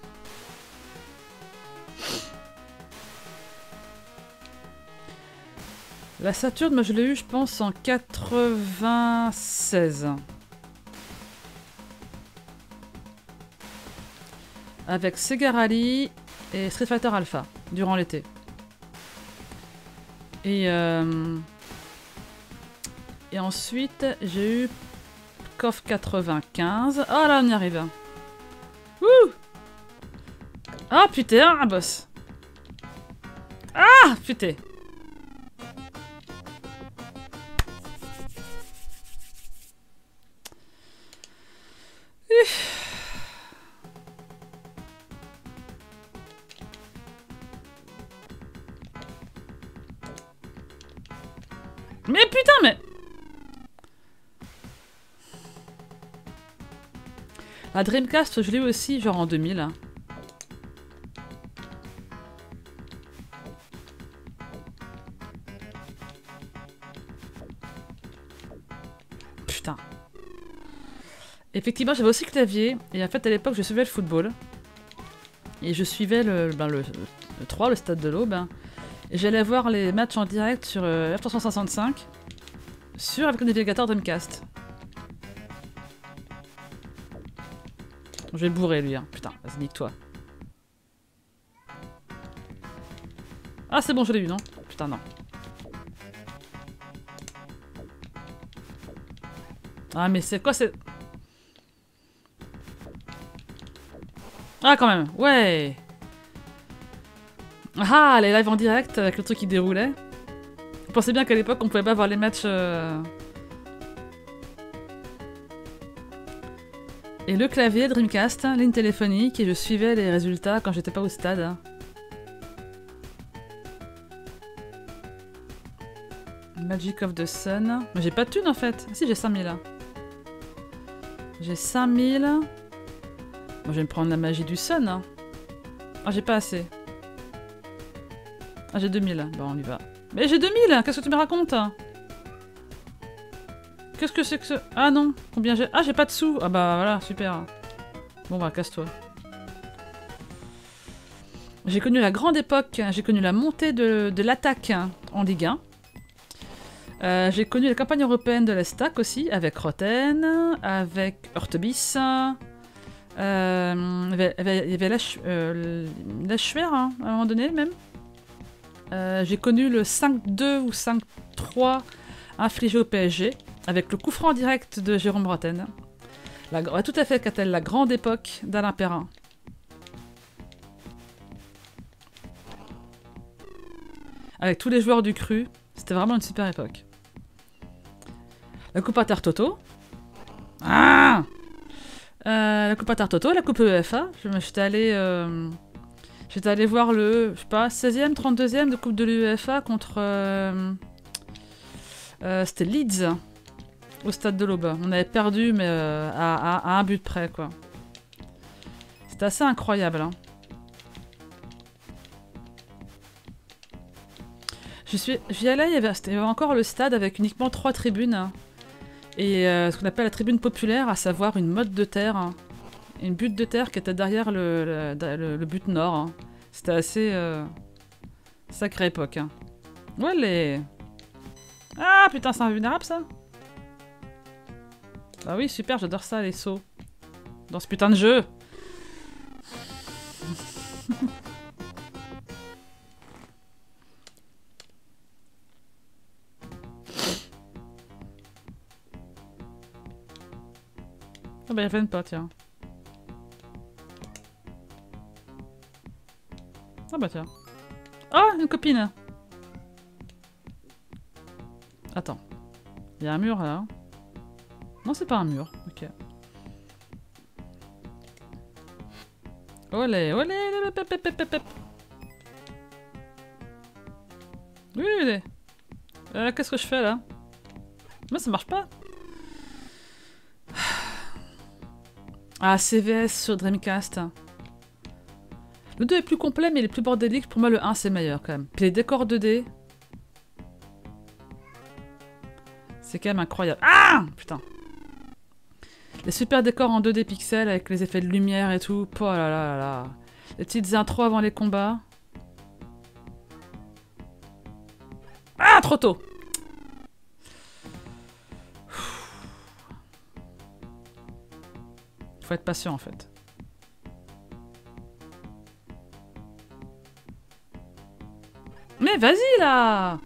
La Saturn, moi je l'ai eu, je pense, en quatre-vingt-seize. Avec Sega Rally et Street Fighter Alpha, durant l'été. Et, euh... et ensuite, j'ai eu C O F quatre-vingt-quinze. Oh là, on y arrive. Ouh! Ah putain, un boss. Ah putain. Mais putain, mais... La Dreamcast, je l'ai eu aussi, genre en deux mille. Hein. Putain. Effectivement, j'avais aussi le clavier. Et en fait, à l'époque, je suivais le football. Et je suivais le, ben, le, le trois, le Stade de l'Aube. Hein. Et j'allais voir les matchs en direct sur euh, F trois cent soixante-cinq. Sur avec le navigateur Dreamcast. Je vais le bourrer, lui. Hein. Putain, vas-y, nique-toi. Ah, c'est bon, je l'ai eu, non? Putain, non. Ah, mais c'est quoi, c'est... Ah, quand même, ouais. Ah, les lives en direct, avec le truc qui déroulait. Vous pensez bien qu'à l'époque, on pouvait pas voir les matchs... Euh... Et le clavier Dreamcast, ligne téléphonique, et je suivais les résultats quand j'étais pas au stade. Magic of the Sun. Mais j'ai pas de thunes en fait. Si, j'ai cinq mille. J'ai cinq mille. Moi, je vais me prendre la magie du Sun. Hein. Ah, j'ai pas assez. Ah, j'ai deux mille. Bon, on y va. Mais j'ai deux mille. Qu'est-ce que tu me racontes? Qu'est-ce que c'est que ce... Ah non, combien j'ai... Ah, j'ai pas de sous. Ah bah voilà, super. Bon bah, casse-toi. J'ai connu la grande époque, j'ai connu la montée de, de l'attaque en Ligue un. Euh, j'ai connu la campagne européenne de l'Estac aussi, avec Roten, avec Hurtebis. Euh, il y avait, il y avait Lach, euh, Lachuer, hein, à un moment donné même. Euh, j'ai connu le cinq deux ou cinq trois infligé au P S G. Avec le coup franc direct de Jérôme Roten. La, ouais, tout à fait, Catel, la grande époque d'Alain Perrin. Avec tous les joueurs du cru, c'était vraiment une super époque. La Coupe Intertoto. Ah euh, La Coupe Intertoto, la Coupe E F A. J'étais allé, euh, j'étais allé voir le, je sais pas, seizième, trente-deuxième de Coupe de l'U E F A contre... Euh, euh, c'était Leeds. Au Stade de l'Aube. On avait perdu, mais euh, à, à, à un but près, quoi. C'était assez incroyable, hein. Je suis, j'y allais, il y avait, il y avait encore le stade avec uniquement trois tribunes. Hein. Et euh, ce qu'on appelle la tribune populaire, à savoir une motte de terre. Hein. Une butte de terre qui était derrière le, le, le, le but nord. Hein. C'était assez... Euh, sacrée époque. Hein. Ouais, les... Ah, putain, c'est invulnérable, ça. Ah oui, super, j'adore ça, les sauts. Dans ce putain de jeu. bah ils reviennent pas, tiens. Ah bah tiens. Oh, une copine. Attends. Il y a un mur là. Non, c'est pas un mur. Ok. Olé, olé, pep, pep, pep, pep. Oui, oui. Euh, Qu'est-ce que je fais là? Moi, ça marche pas. Ah, C V S sur Dreamcast. Le deux est plus complet, mais il est plus bordélique. Pour moi, le un, c'est meilleur quand même. Puis les décors deux D. C'est quand même incroyable. Ah! Putain. Les super décors en deux D pixels avec les effets de lumière et tout. Oh là là là là. Les petites intros avant les combats. Ah, trop tôt! Faut être patient en fait. Mais vas-y là!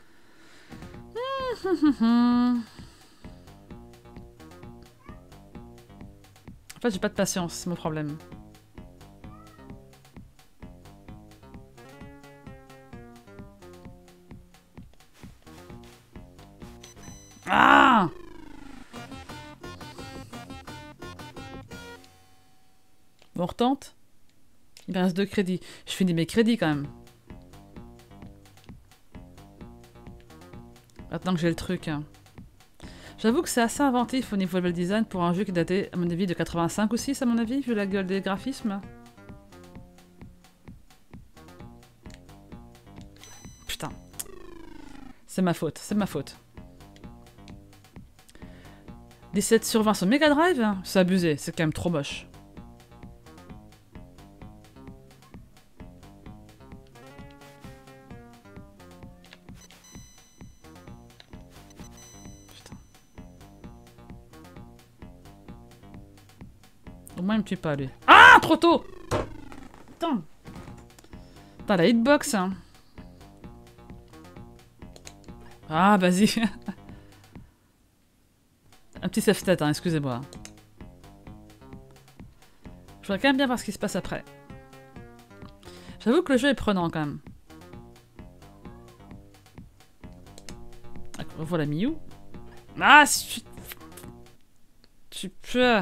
En fait, j'ai pas de patience, c'est mon problème. Ah! Bon, on retente. Il me reste deux crédits. Je finis mes crédits quand même. Maintenant que j'ai le truc. Hein. J'avoue que c'est assez inventif au niveau level design pour un jeu qui datait, à mon avis, de quatre-vingt-cinq ou six, à mon avis, vu la gueule des graphismes. Putain. C'est ma faute, c'est ma faute. dix-sept sur vingt sur Mega Drive? C'est abusé, c'est quand même trop moche. Au moins, il me tue pas, lui. Ah, trop tôt! Putain. Putain, la hitbox, hein. Ah, vas-y. Un petit save-stat, hein, excusez-moi. Je voudrais quand même bien voir ce qui se passe après. J'avoue que le jeu est prenant, quand même. Voilà Miyu. Ah, tu... Tu peux...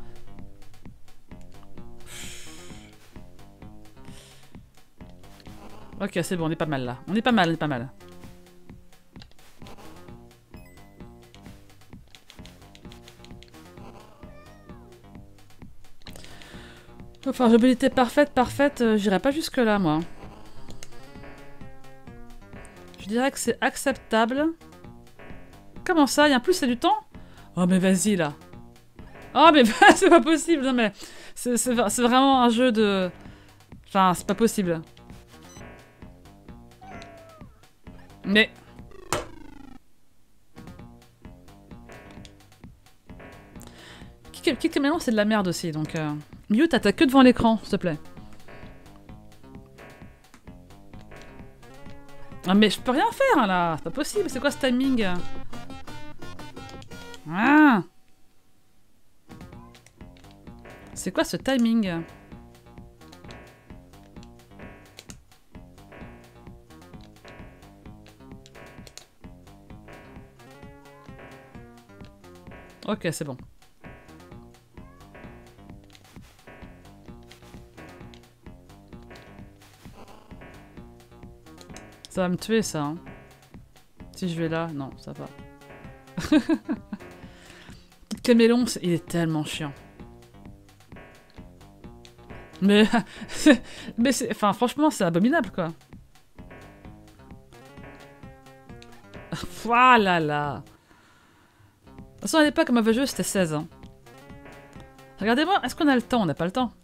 Ok, c'est bon, on est pas mal là. On est pas mal, on est pas mal. Enfin, jouabilité parfaite, parfaite, euh, j'irai pas jusque là, moi. Je dirais que c'est acceptable. Comment ça? En plus, c'est du temps? Oh, mais vas-y, là. Oh, mais c'est pas possible. Non, mais c'est vraiment un jeu de... Enfin, c'est pas possible. Mais... Kick Caméléon, c'est de la merde aussi, donc... Euh... Mieux, t'as que devant l'écran, s'il te plaît. Ah, mais je peux rien faire, hein, là. C'est pas possible, c'est quoi ce timing? Ah! C'est quoi ce timing? Ok, c'est bon. Ça va me tuer, ça. Hein. Si je vais là, non, ça va. Camélon, il est tellement chiant. Mais... mais c'est... Enfin, franchement, c'est abominable, quoi. Voilà là. De toute façon, à l'époque, mauvais jeu, c'était seize. Hein. Regardez-moi, est-ce qu'on a le temps? On n'a pas le temps.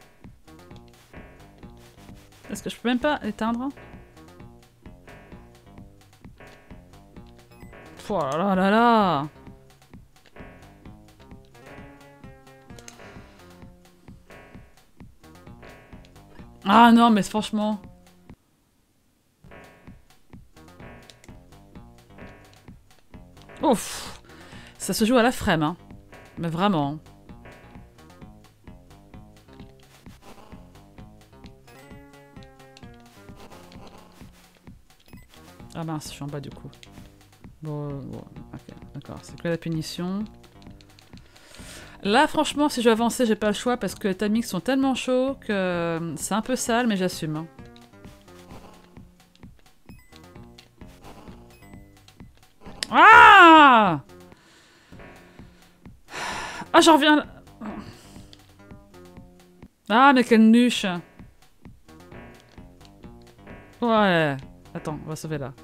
Est-ce que je peux même pas éteindre? Oh là là là. Ah non, mais franchement... Ouf. Ça se joue à la frame, hein. Mais vraiment. Ah mince, je suis en bas du coup. Bon, euh, bon ok, d'accord. C'est que la punition. Là, franchement, si je veux avancer, j'ai pas le choix parce que les timings sont tellement chauds que c'est un peu sale, mais j'assume. Hein. Ah Ah, j'en reviens... Ah, mais quelle nuche. Ouais. Attends, on va sauver là.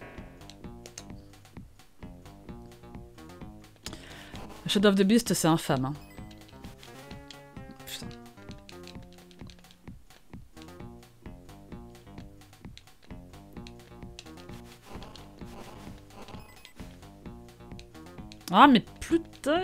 Shadow of the Beast, c'est infâme. Hein. Putain. Ah, mais putain.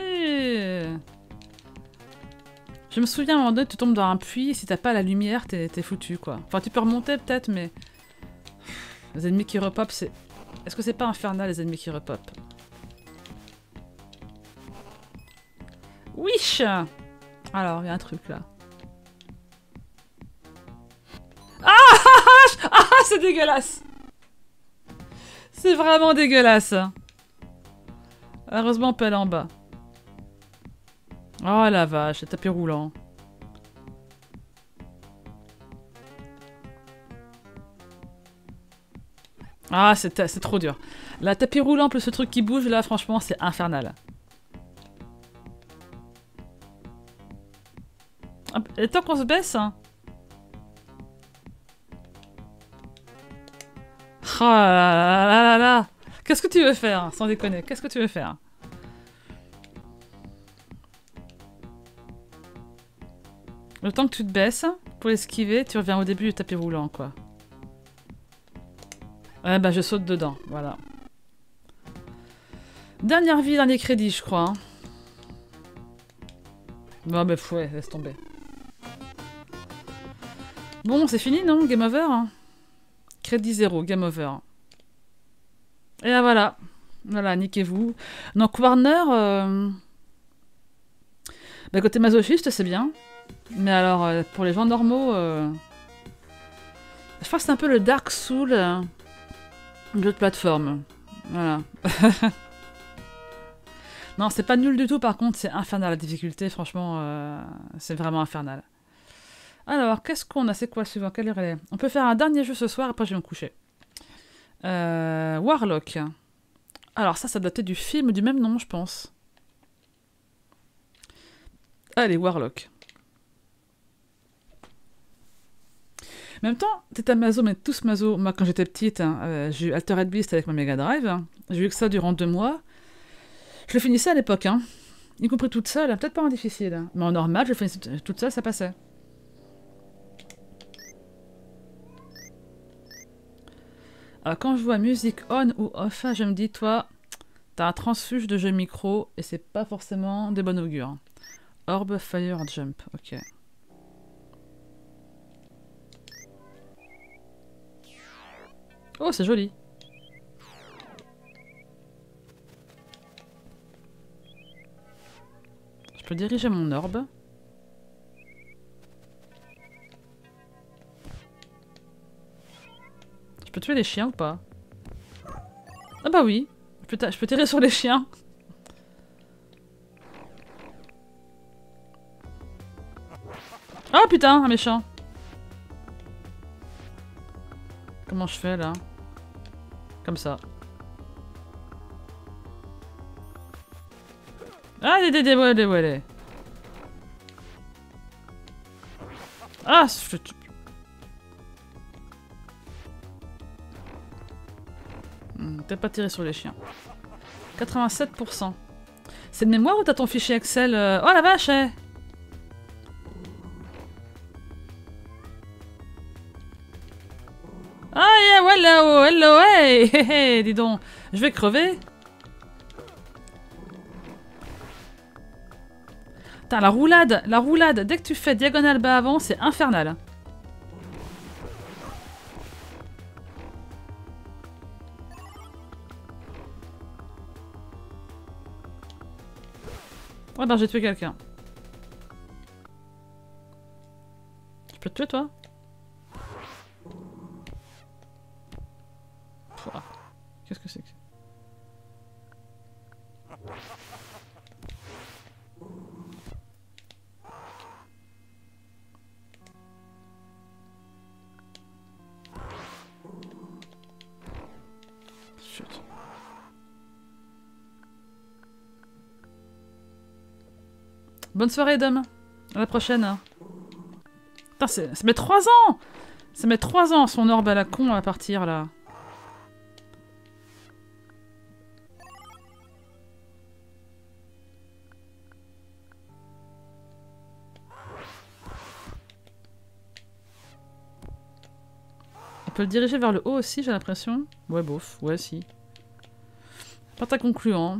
Je me souviens, à un moment donné, tu tombes dans un puits, si t'as pas la lumière, t'es foutu, quoi. Enfin, tu peux remonter, peut-être, mais... Les ennemis qui repopent, c'est... Est-ce que c'est pas infernal, les ennemis qui repopent? Wish. Alors, il y a un truc, là. Ah, ah, ah, c'est dégueulasse. C'est vraiment dégueulasse. Heureusement, on peut aller en bas. Oh la vache, le tapis roulant. Ah, c'est trop dur. La tapis roulant plus ce truc qui bouge, là, franchement, c'est infernal. Et tant qu'on se baisse... Hein. Oh là là là là. Qu'est-ce que tu veux faire, sans déconner? Qu'est-ce que tu veux faire? Le temps que tu te baisses, pour esquiver, tu reviens au début du tapis roulant, quoi. Ouais, bah je saute dedans, voilà. Dernière vie, dernier crédit, je crois. Hein. Bon, bah ouais, laisse tomber. Bon, c'est fini, non? Game over hein. Crédit zéro, game over. Et là, voilà. Voilà, niquez-vous. Donc, Warner... Euh... Bah, côté masochiste, c'est bien. Mais alors, euh, pour les gens normaux... Euh... Je crois que c'est un peu le Dark Soul... Euh... jeu de plateforme. Voilà. Non, c'est pas nul du tout, par contre, c'est infernal la difficulté, franchement, euh, c'est vraiment infernal. Alors, qu'est-ce qu'on a? C'est quoi le suivant? Quelle heure elle est? On peut faire un dernier jeu ce soir, après je vais me coucher. Euh, Warlock. Alors ça, ça doit être du film du même nom, je pense. Allez, Warlock. En même temps, t'es maso, mais tous maso. Moi, quand j'étais petite, hein, euh, j'ai eu Altered Beast avec ma Mega Drive. Hein. J'ai eu que ça durant deux mois. Je le finissais à l'époque, hein. Y compris toute seule, peut-être pas en difficile. Hein. Mais en normal, je le finissais toute seule, ça passait. Alors quand je vois musique on ou off, je me dis, toi, t'as un transfuge de jeux micro et c'est pas forcément des bon augure. Orb, Fire, Jump, ok. Oh, c'est joli. Je peux diriger mon orbe. Je peux tuer les chiens ou pas? Ah bah oui, je peux, je peux tirer sur les chiens. Ah oh, putain, un méchant. Comment je fais là? Comme ça. Ah, des des des des Ah, je... Hmm, t'as pas tiré sur les chiens. quatre-vingt-sept pour cent. C'est de mémoire ou t'as ton fichier Excel euh... Oh la vache, eh Ah, yeah, hello, hello, hey, hey, hey, dis donc, je vais crever. Putain, la roulade, la roulade, dès que tu fais diagonale bas avant, c'est infernal. Ouais, ben j'ai tué quelqu'un. Je peux te tuer, toi? Pouah. Bonne soirée, Dom. À la prochaine. Putain, ça met trois ans. Ça met trois ans, son orbe à la con à partir, là. On peut le diriger vers le haut aussi, j'ai l'impression. Ouais, bof. Ouais, si. Pas ta concluant.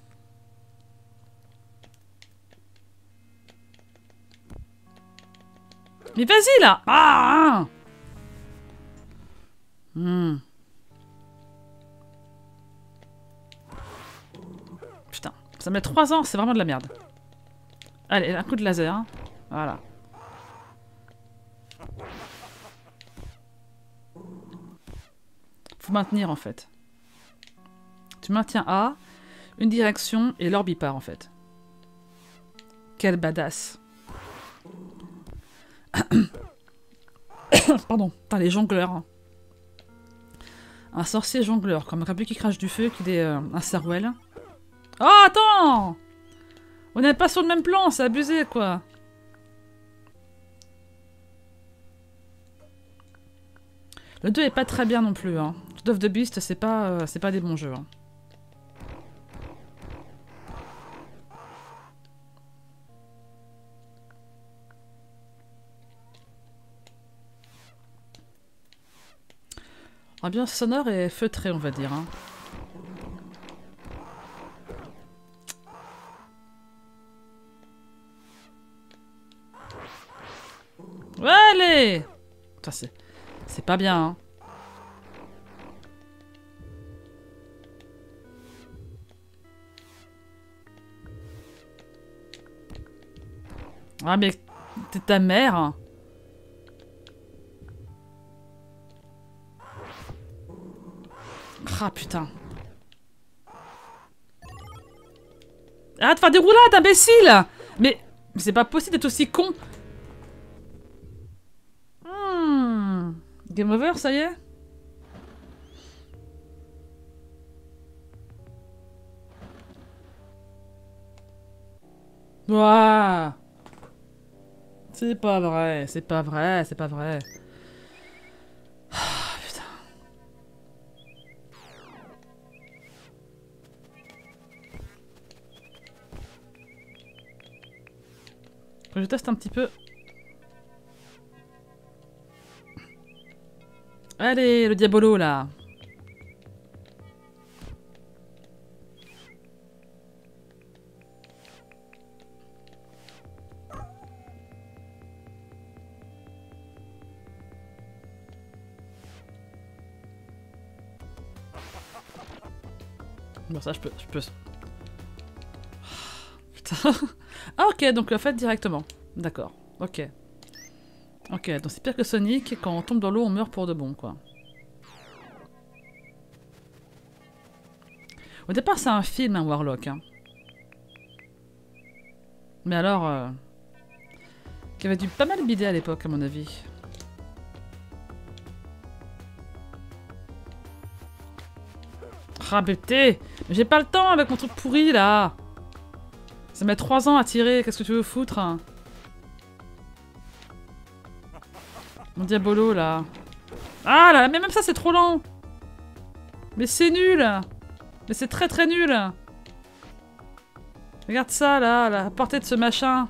Mais vas-y, là. Ah, hmm. Putain, ça met trois ans, c'est vraiment de la merde. Allez, un coup de laser. Hein. Voilà. Faut maintenir, en fait. Tu maintiens A, une direction, et l'orbe y part, en fait. Quel badass. Pardon. Putain, les jongleurs. Un sorcier jongleur, comme un rabu qui crache du feu, qu'il est euh, un cerwell. Oh, attends! On n'est pas sur le même plan, c'est abusé, quoi. Le deux est pas très bien non plus. Hein. Shadow of the Beast, c'est pas, euh, c'est pas des bons jeux. Hein. Ambiance sonore et feutrée, on va dire. Hein. Ouais, allez! Putain, c'est... C'est pas bien, hein. Ah, mais... T'es ta mère, hein. Ah, putain. Arrête de faire des roulades, imbécile! Mais... Mais c'est pas possible d'être aussi con. Hmm. Game over, ça y est? Ouah. C'est pas vrai, c'est pas vrai, c'est pas vrai. Ah, putain. Faut que je teste un petit peu. Allez, le diabolo, là. Bon, ça, je peux... Je peux... Putain. Ah, ok, donc le fait directement. D'accord, ok. Ok, donc c'est pire que Sonic, quand on tombe dans l'eau, on meurt pour de bon, quoi. Au départ, c'est un film, un Warlock. Hein. Mais alors... Euh... qui avait dû pas mal bider à l'époque, à mon avis. Ah, bêté! Mais j'ai pas le temps avec mon truc pourri, là! Ça met trois ans à tirer, qu'est-ce que tu veux foutre? Hein? Mon diabolo, là. Ah, là, mais même ça, c'est trop lent! Mais c'est nul! Mais c'est très très nul! Regarde ça, là, la portée de ce machin.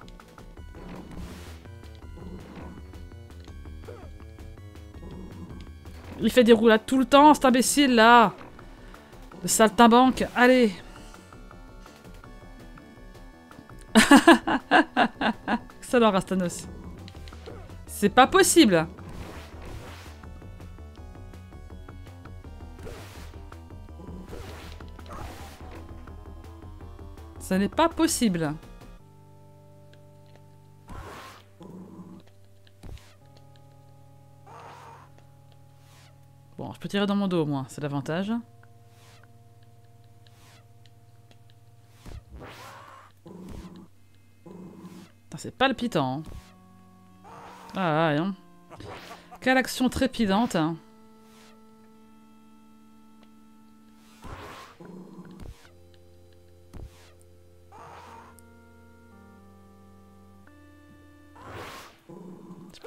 Il fait des roulades tout le temps, cet imbécile, là! Le saltimbanque, allez! Ça alors, Rastanos. C'est pas possible! Ça n'est pas possible. Bon, je peux tirer dans mon dos au moins, c'est l'avantage. C'est palpitant. Hein. Ah, ouais, hein. Quelle action trépidante. Hein.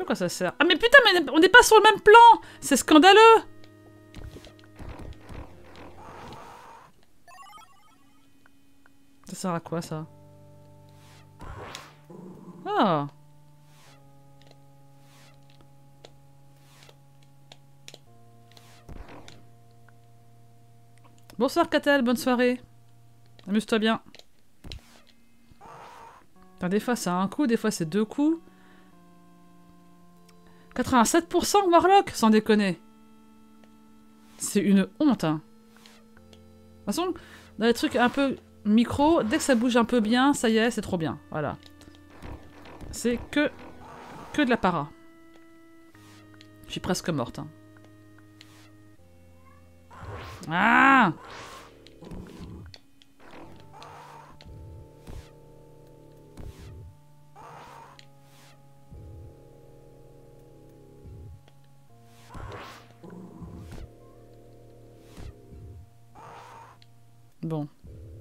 quoi ça sert. Ah mais putain, mais on n'est pas sur le même plan. C'est scandaleux. Ça sert à quoi ça? Ah. Bonsoir Catel, bonne soirée. Amuse-toi bien. Enfin, des fois c'est un coup, des fois c'est deux coups. quatre-vingt-sept pour cent Warlock, sans déconner. C'est une honte. Hein. De toute façon, dans les trucs un peu micro, dès que ça bouge un peu bien, ça y est, c'est trop bien. Voilà. C'est que, que de la para. Je suis presque morte. Hein. Ah! Bon.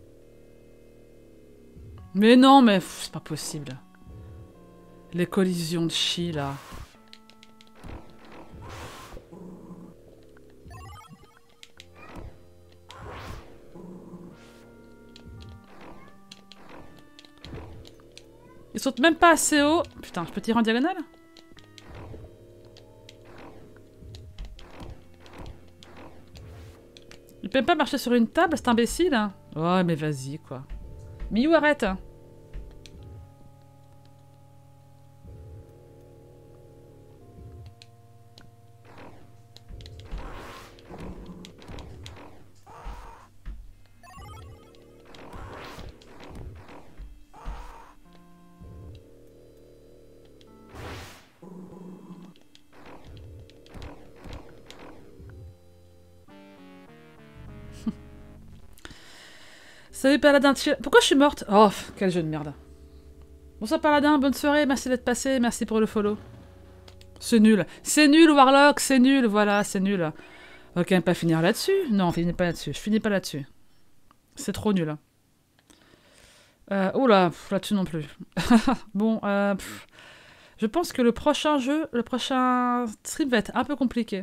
Mais non, mais c'est pas possible. Les collisions de chi, là. Ils sautent même pas assez haut. Putain, je peux tirer en diagonale? Il peut même pas marcher sur une table, c'est imbécile. Hein. Ouais, mais vas-y, quoi. Miou, arrête. Salut Paladin, pourquoi je suis morte? Oh, quel jeu de merde. Bonsoir Paladin, bonne soirée, merci d'être passé, merci pour le follow. C'est nul, c'est nul Warlock, c'est nul, voilà, c'est nul. Ok, on va pas finir là-dessus? Non, on finit pas là-dessus, je finis pas là-dessus. C'est trop nul. Euh, oh là, là-dessus non plus. Bon, euh, pff, je pense que le prochain jeu, le prochain stream va être un peu compliqué.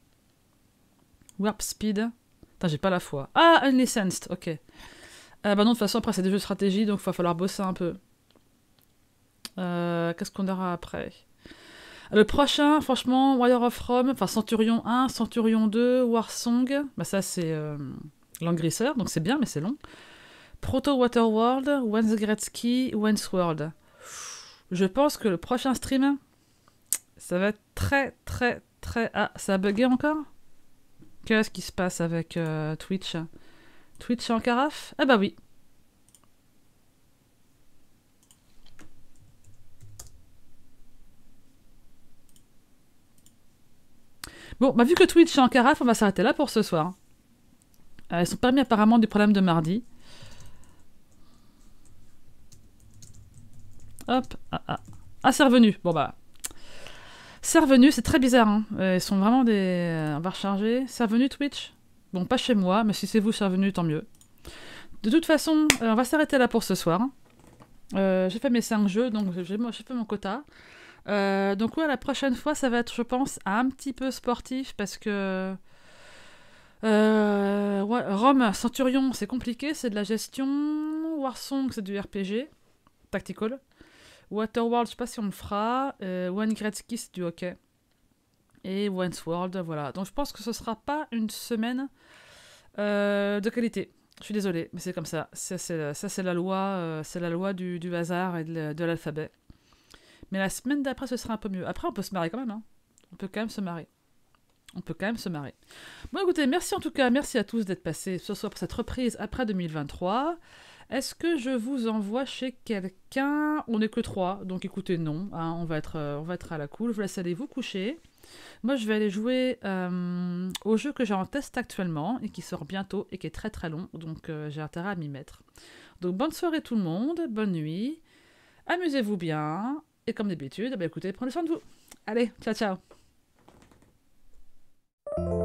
Warp Speed. Putain, j'ai pas la foi. Ah, Unlicensed, ok. Euh, bah non, de toute façon, après, c'est des jeux de stratégie, donc il va falloir bosser un peu. Euh, Qu'est-ce qu'on aura après? Le prochain, franchement, Warrior of Rome, enfin Centurion un, Centurion deux, Warsong. Bah ça, c'est euh, Langrisseur, donc c'est bien, mais c'est long. Proto Waterworld, Once Gretzky, Once World. Je pense que le prochain stream, ça va être très, très, très... Ah, ça a bugué encore? Qu'est-ce qui se passe avec euh, Twitch? Twitch en carafe? Ah bah oui. Bon, bah vu que Twitch est en carafe, on va s'arrêter là pour ce soir. Euh, ils sont permis apparemment du problème de mardi. Hop, ah, ah. Ah, c'est revenu. Bon bah... C'est revenu, c'est très bizarre. Hein. Euh, ils sont vraiment des... Euh, on va recharger. C'est revenu Twitch? Bon, pas chez moi, mais si c'est vous, c'est revenu, tant mieux. De toute façon, euh, on va s'arrêter là pour ce soir. Euh, j'ai fait mes cinq jeux, donc j'ai fait mon quota. Euh, donc ouais, la prochaine fois, ça va être, je pense, un petit peu sportif, parce que... Euh, ouais, Rome, Centurion, c'est compliqué, c'est de la gestion. Warsong, c'est du R P G. Tactical. Waterworld, je sais pas si on le fera. Euh, One Gretzky, c'est du hockey. Et Once World, voilà. Donc je pense que ce sera pas une semaine euh, de qualité. Je suis désolée, mais c'est comme ça. Ça, c'est la loi, euh, c'est la loi du, du hasard et de, de l'alphabet. Mais la semaine d'après, ce sera un peu mieux. Après, on peut se marrer quand même. Hein. On peut quand même se marrer. On peut quand même se marrer. Bon, écoutez, merci en tout cas. Merci à tous d'être passés ce soir pour cette reprise après deux mille vingt-trois. Est-ce que je vous envoie chez quelqu'un? On n'est que trois, donc écoutez, non. Hein, on, va être, euh, on va être à la cool. Je vous laisse aller vous coucher. Moi, je vais aller jouer euh, au jeu que j'ai en test actuellement et qui sort bientôt et qui est très très long. Donc, euh, j'ai intérêt à m'y mettre. Donc, bonne soirée tout le monde. Bonne nuit. Amusez-vous bien. Et comme d'habitude, bah, écoutez, prenez soin de vous. Allez, ciao, ciao.